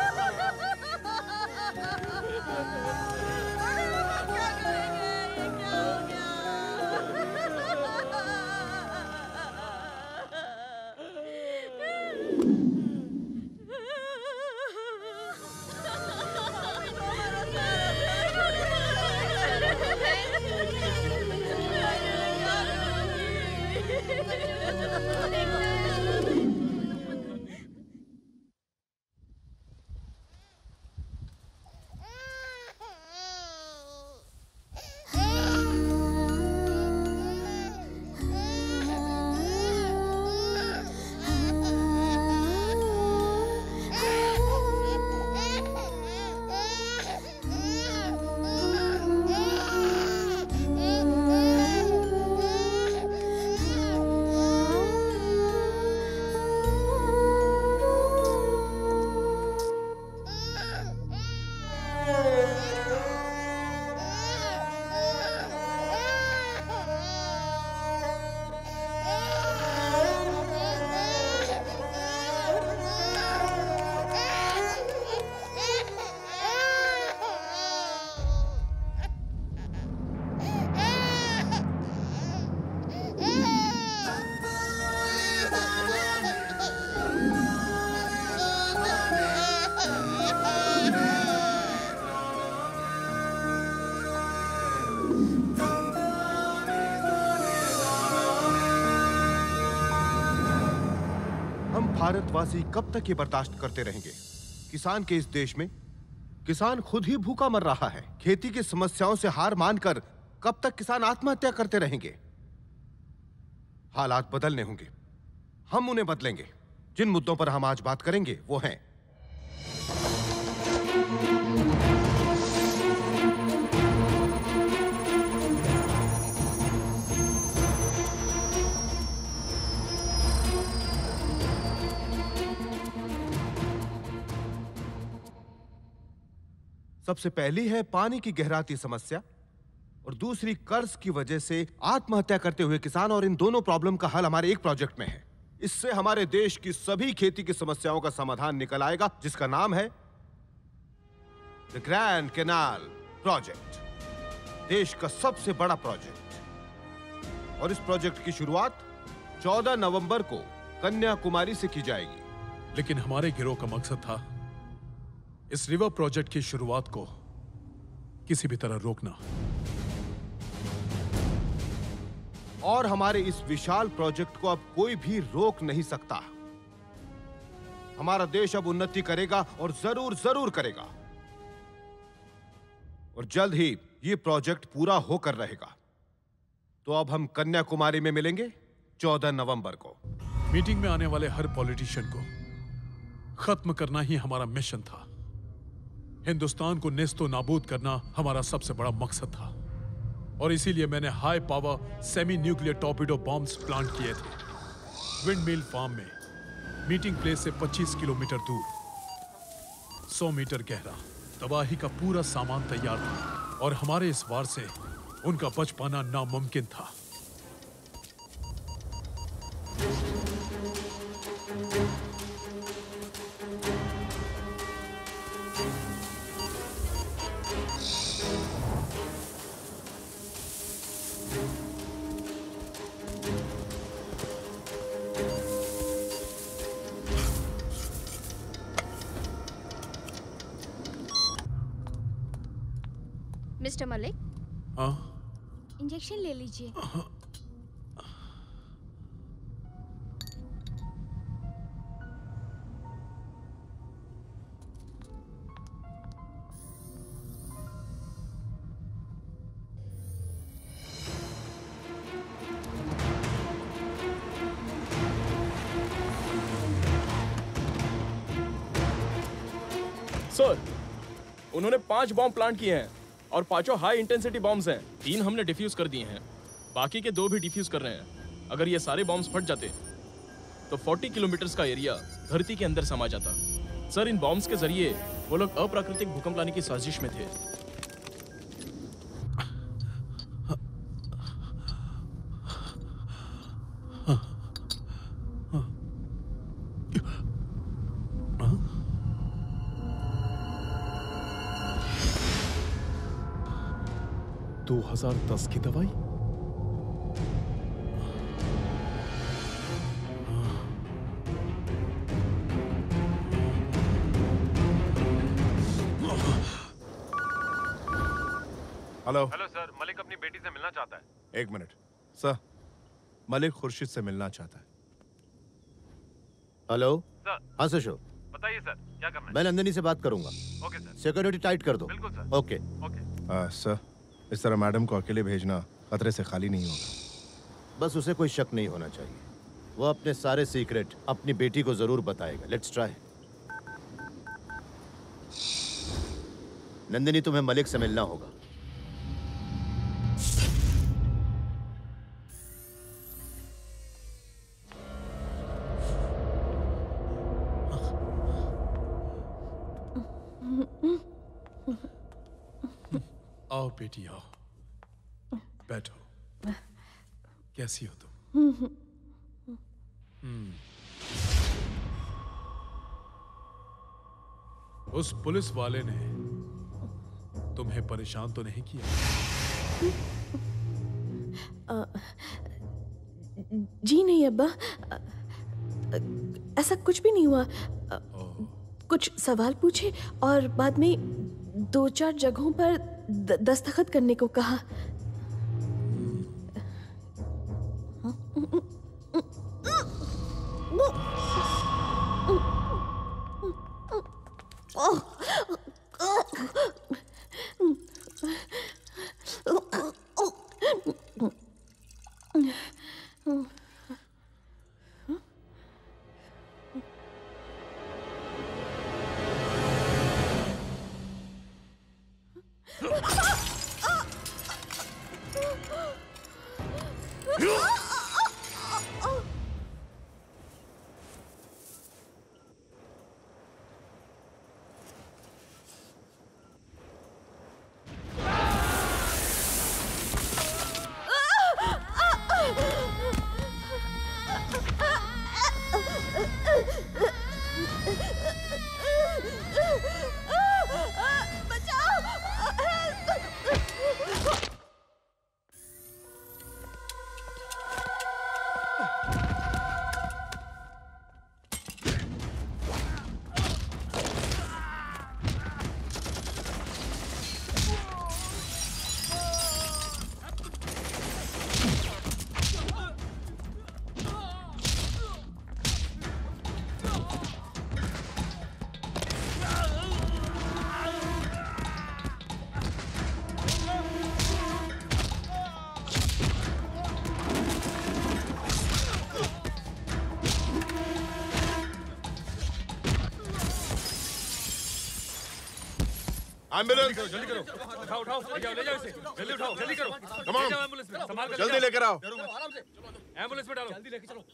भारतवासी कब तक ये बर्दाश्त करते रहेंगे? किसान के इस देश में किसान खुद ही भूखा मर रहा है। खेती की समस्याओं से हार मानकर कब तक किसान आत्महत्या करते रहेंगे? हालात बदलने होंगे, हम उन्हें बदलेंगे। जिन मुद्दों पर हम आज बात करेंगे वो हैं सबसे पहली है पानी की गहराती समस्या और दूसरी कर्ज की वजह से आत्महत्या करते हुए किसान। और इन दोनों प्रॉब्लम का हल हमारे एक प्रोजेक्ट में है। इससे हमारे देश की सभी खेती की समस्याओं का समाधान निकल आएगा, जिसका नाम है द ग्रैंड कैनाल प्रोजेक्ट। देश का सबसे बड़ा प्रोजेक्ट। और इस प्रोजेक्ट की शुरुआत चौदह नवंबर को कन्याकुमारी से की जाएगी। लेकिन हमारे गिरोह का मकसद था इस रिवर प्रोजेक्ट की शुरुआत को किसी भी तरह रोकना। और हमारे इस विशाल प्रोजेक्ट को अब कोई भी रोक नहीं सकता। हमारा देश अब उन्नति करेगा और जरूर जरूर करेगा। और जल्द ही ये प्रोजेक्ट पूरा होकर रहेगा। तो अब हम कन्याकुमारी में मिलेंगे चौदह नवंबर को। मीटिंग में आने वाले हर पॉलिटिशियन को खत्म करना ही हमारा मिशन था। हिंदुस्तान को नेस्तो नाबूद करना हमारा सबसे बड़ा मकसद था। और इसीलिए मैंने high power semi nuclear torpedo bombs plant किए थे विंडमिल फार्म में, मीटिंग प्लेस से पच्चीस किलोमीटर दूर, सौ मीटर गहरा। तबाही का पूरा सामान तैयार था और हमारे इस वार से उनका बच पाना नामुमकिन था। मिस्टर मलिक, हाँ? इंजेक्शन ले लीजिए। सर, उन्होंने पांच बॉम्ब प्लांट किए हैं और पांचों हाई इंटेंसिटी बॉम्ब्स हैं। तीन हमने डिफ्यूज कर दिए हैं, बाकी के दो भी डिफ्यूज कर रहे हैं। अगर ये सारे बॉम्ब्स फट जाते तो चालीस किलोमीटर का एरिया धरती के अंदर समा जाता। सर, इन बॉम्ब्स के जरिए वो लोग अप्राकृतिक भूकंप लाने की साजिश में थे। दो हज़ार दस की दवाई? हेलो हेलो सर, मलिक अपनी बेटी से मिलना चाहता है। एक मिनट सर, मलिक खुर्शीद से मिलना चाहता है। Hello sir. हाँ सर, शो बताइए सर, क्या करना है? मैं नंदिनी से बात करूंगा। Okay sir. सिक्योरिटी टाइट कर दो। बिल्कुल सर। Okay okay. आ, सर, इस तरह मैडम को अकेले भेजना खतरे से खाली नहीं होगा। बस उसे कोई शक नहीं होना चाहिए। वो अपने सारे सीक्रेट अपनी बेटी को जरूर बताएगा। Let's try. नंदिनी, तुम्हें मलिक से मिलना होगा। आओ बेटी, आओ, बैठो। कैसी हो तुम? हम्म। उस पुलिस वाले ने तुम्हें परेशान तो नहीं किया? आ, जी नहीं अब्बा, ऐसा कुछ भी नहीं हुआ। आ, कुछ सवाल पूछे और बाद में दो चार जगहों पर द, दस्तखत करने को कहा। एम्बुलेंस जल्दी करो उठाओ उठाओ ले जाओ ले जाओ इसे जल्दी उठाओ जल्दी करो Come on. ले जाओ एम्बुलेंस में संभाल कर जल्दी लेकर आओ आराम से एम्बुलेंस में डालो जल्दी लेके चलो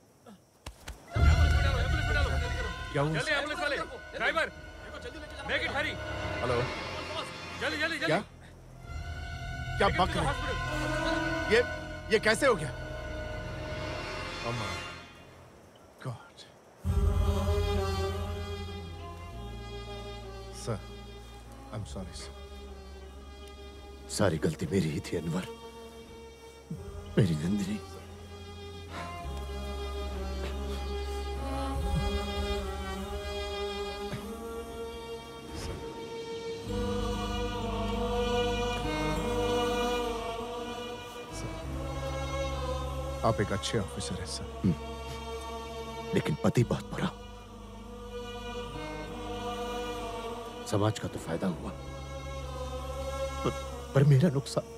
क्या हुआ? जल्दी एम्बुलेंस वाले driver make it hurry hello जल्दी जल्दी क्या जल्दी क्या बक रहे ये ये कैसे हो गया oh my God sir I am sorry sir सारी गलती मेरी ही थी अनवर, मेरी नंदिनी। आप एक अच्छे ऑफिसर हैं सर, लेकिन पति बहुत बुरा। समाज का तो फायदा हुआ, पर, पर मेरा नुकसान।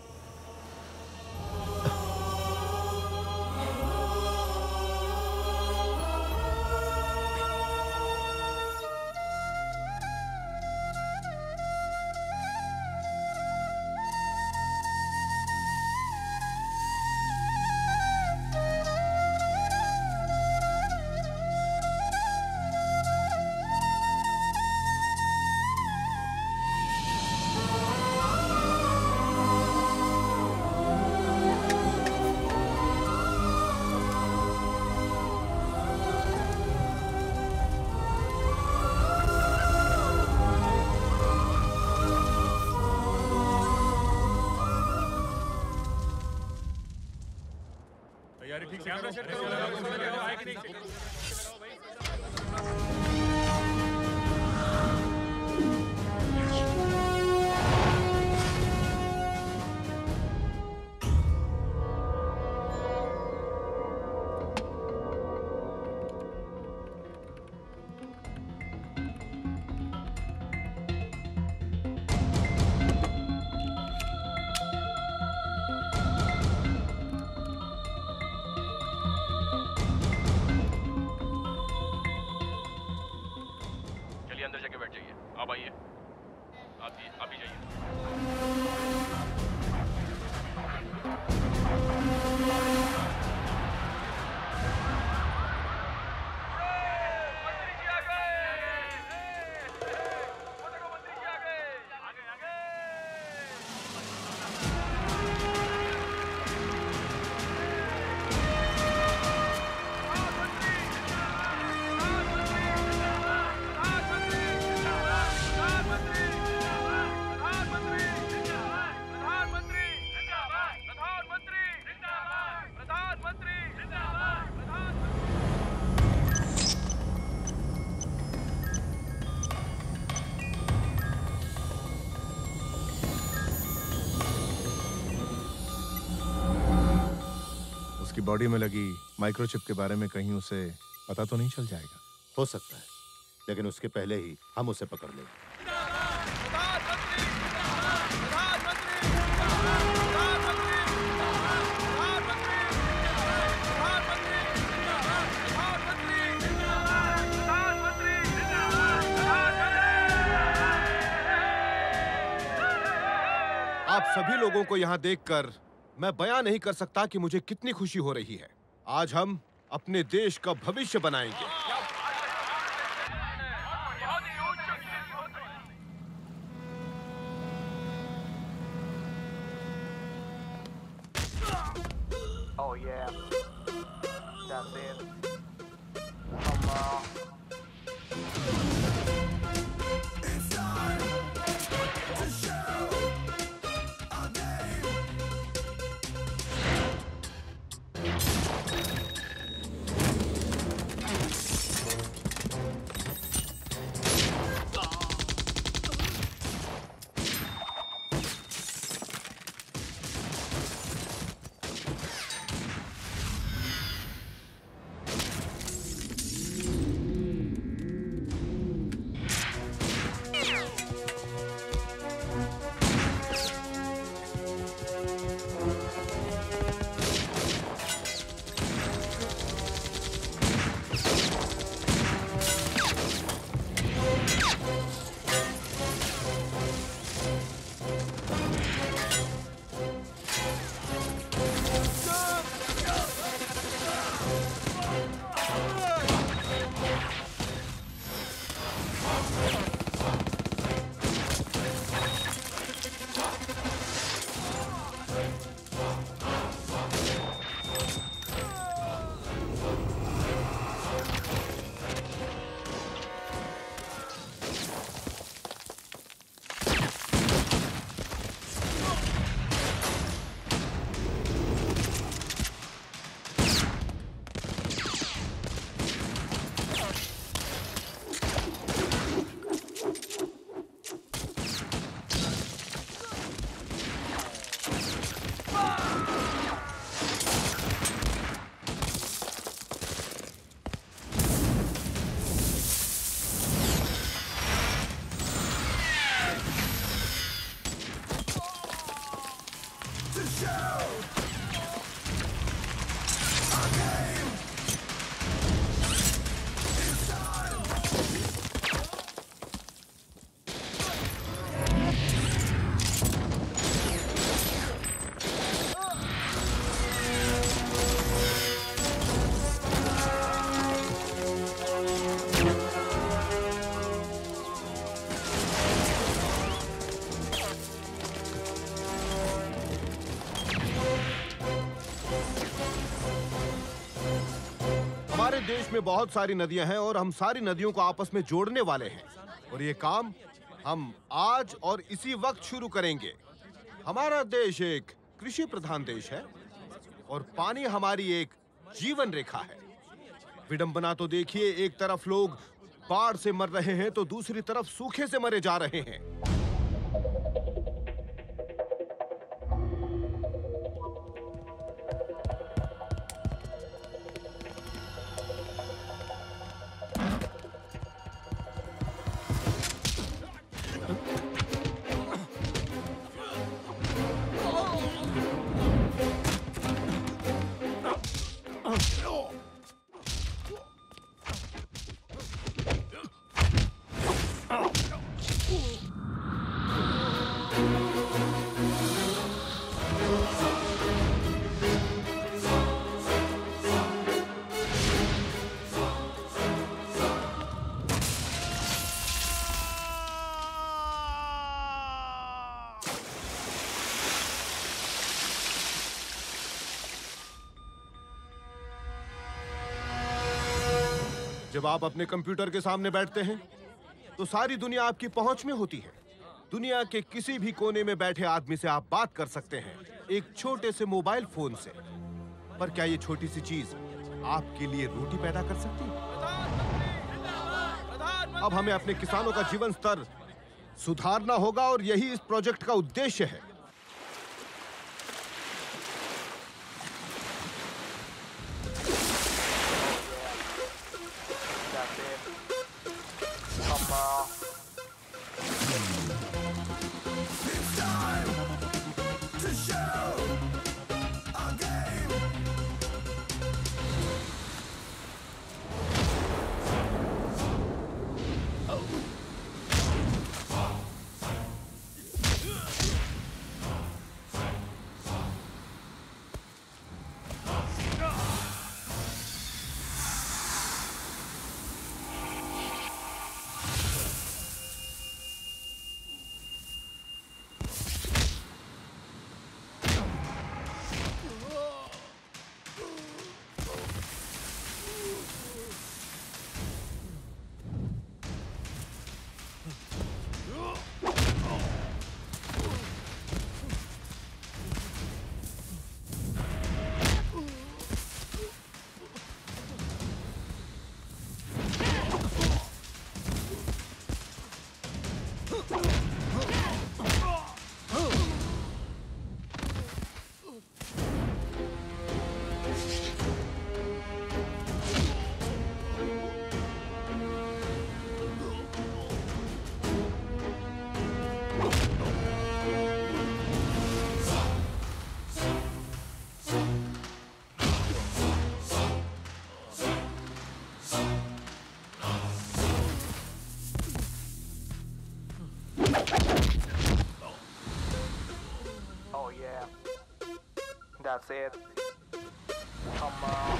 उसकी बॉडी में लगी माइक्रोचिप के बारे में कहीं उसे पता तो नहीं चल जाएगा? हो सकता है, लेकिन उसके पहले ही हम उसे पकड़ लेंगे। आप सभी लोगों को यहाँ देखकर मैं बयां नहीं कर सकता कि मुझे कितनी खुशी हो रही है। आज हम अपने देश का भविष्य बनाएंगे। Oh yeah, that's it. Um, uh... It's time to show our name. हमारे देश में बहुत सारी नदियां हैं और हम सारी नदियों को आपस में जोड़ने वाले हैं और ये काम हम आज और इसी वक्त शुरू करेंगे। हमारा देश एक कृषि प्रधान देश है और पानी हमारी एक जीवन रेखा है। विडंबना तो देखिए, एक तरफ लोग बाढ़ से मर रहे हैं तो दूसरी तरफ सूखे से मरे जा रहे हैं। जब आप अपने कंप्यूटर के सामने बैठते हैं तो सारी दुनिया आपकी पहुंच में होती है। दुनिया के किसी भी कोने में बैठे आदमी से आप बात कर सकते हैं, एक छोटे से मोबाइल फोन से। पर क्या ये छोटी सी चीज आपके लिए रोटी पैदा कर सकती है? अब हमें अपने किसानों का जीवन स्तर सुधारना होगा और यही इस प्रोजेक्ट का उद्देश्य है। That's it. Come on.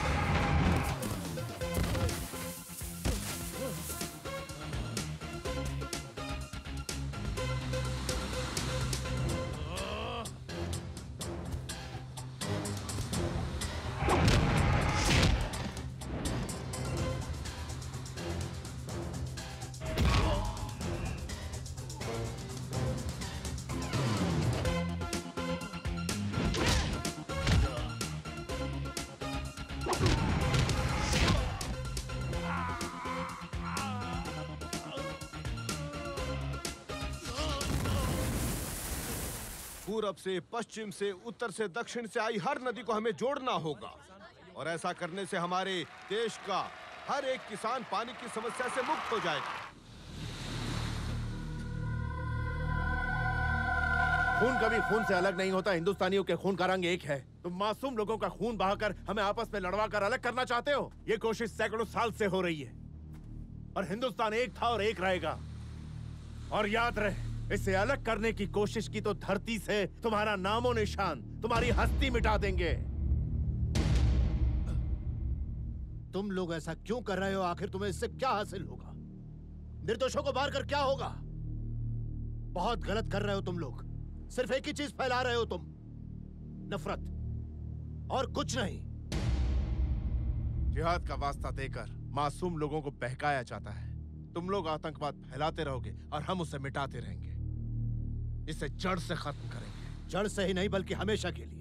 पूरब से, पश्चिम से, उत्तर से, दक्षिण से आई हर नदी को हमें जोड़ना होगा और ऐसा करने से हमारे देश का हर एक किसान पानी की समस्या से मुक्त हो जाएगा। खून कभी खून से अलग नहीं होता। हिंदुस्तानियों के खून का रंग एक है। तुम मासूम लोगों का खून बहाकर हमें आपस में लड़वा कर अलग करना चाहते हो। ये कोशिश सैकड़ों साल से हो रही है और हिंदुस्तान एक था और एक रहेगा। और याद रहे, इसे अलग करने की कोशिश की तो धरती से तुम्हारा नामो निशान, तुम्हारी हस्ती मिटा देंगे। तुम लोग ऐसा क्यों कर रहे हो? आखिर तुम्हें इससे क्या हासिल होगा? निर्दोषों को मारकर क्या होगा? बहुत गलत कर रहे हो तुम लोग। सिर्फ एक ही चीज फैला रहे हो तुम, नफरत, और कुछ नहीं। जिहाद का वास्ता देकर मासूम लोगों को बहकाया जाता है। तुम लोग आतंकवाद फैलाते रहोगे और हम उसे मिटाते रहेंगे। इसे जड़ से खत्म करेंगे। जड़ से ही नहीं बल्कि हमेशा के लिए।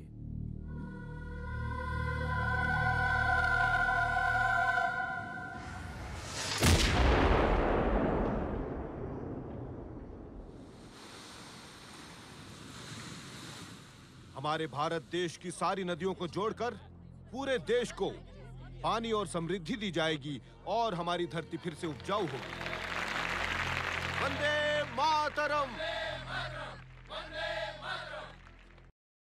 हमारे भारत देश की सारी नदियों को जोड़कर पूरे देश को पानी और समृद्धि दी जाएगी और हमारी धरती फिर से उपजाऊ होगी। वंदे मातरम।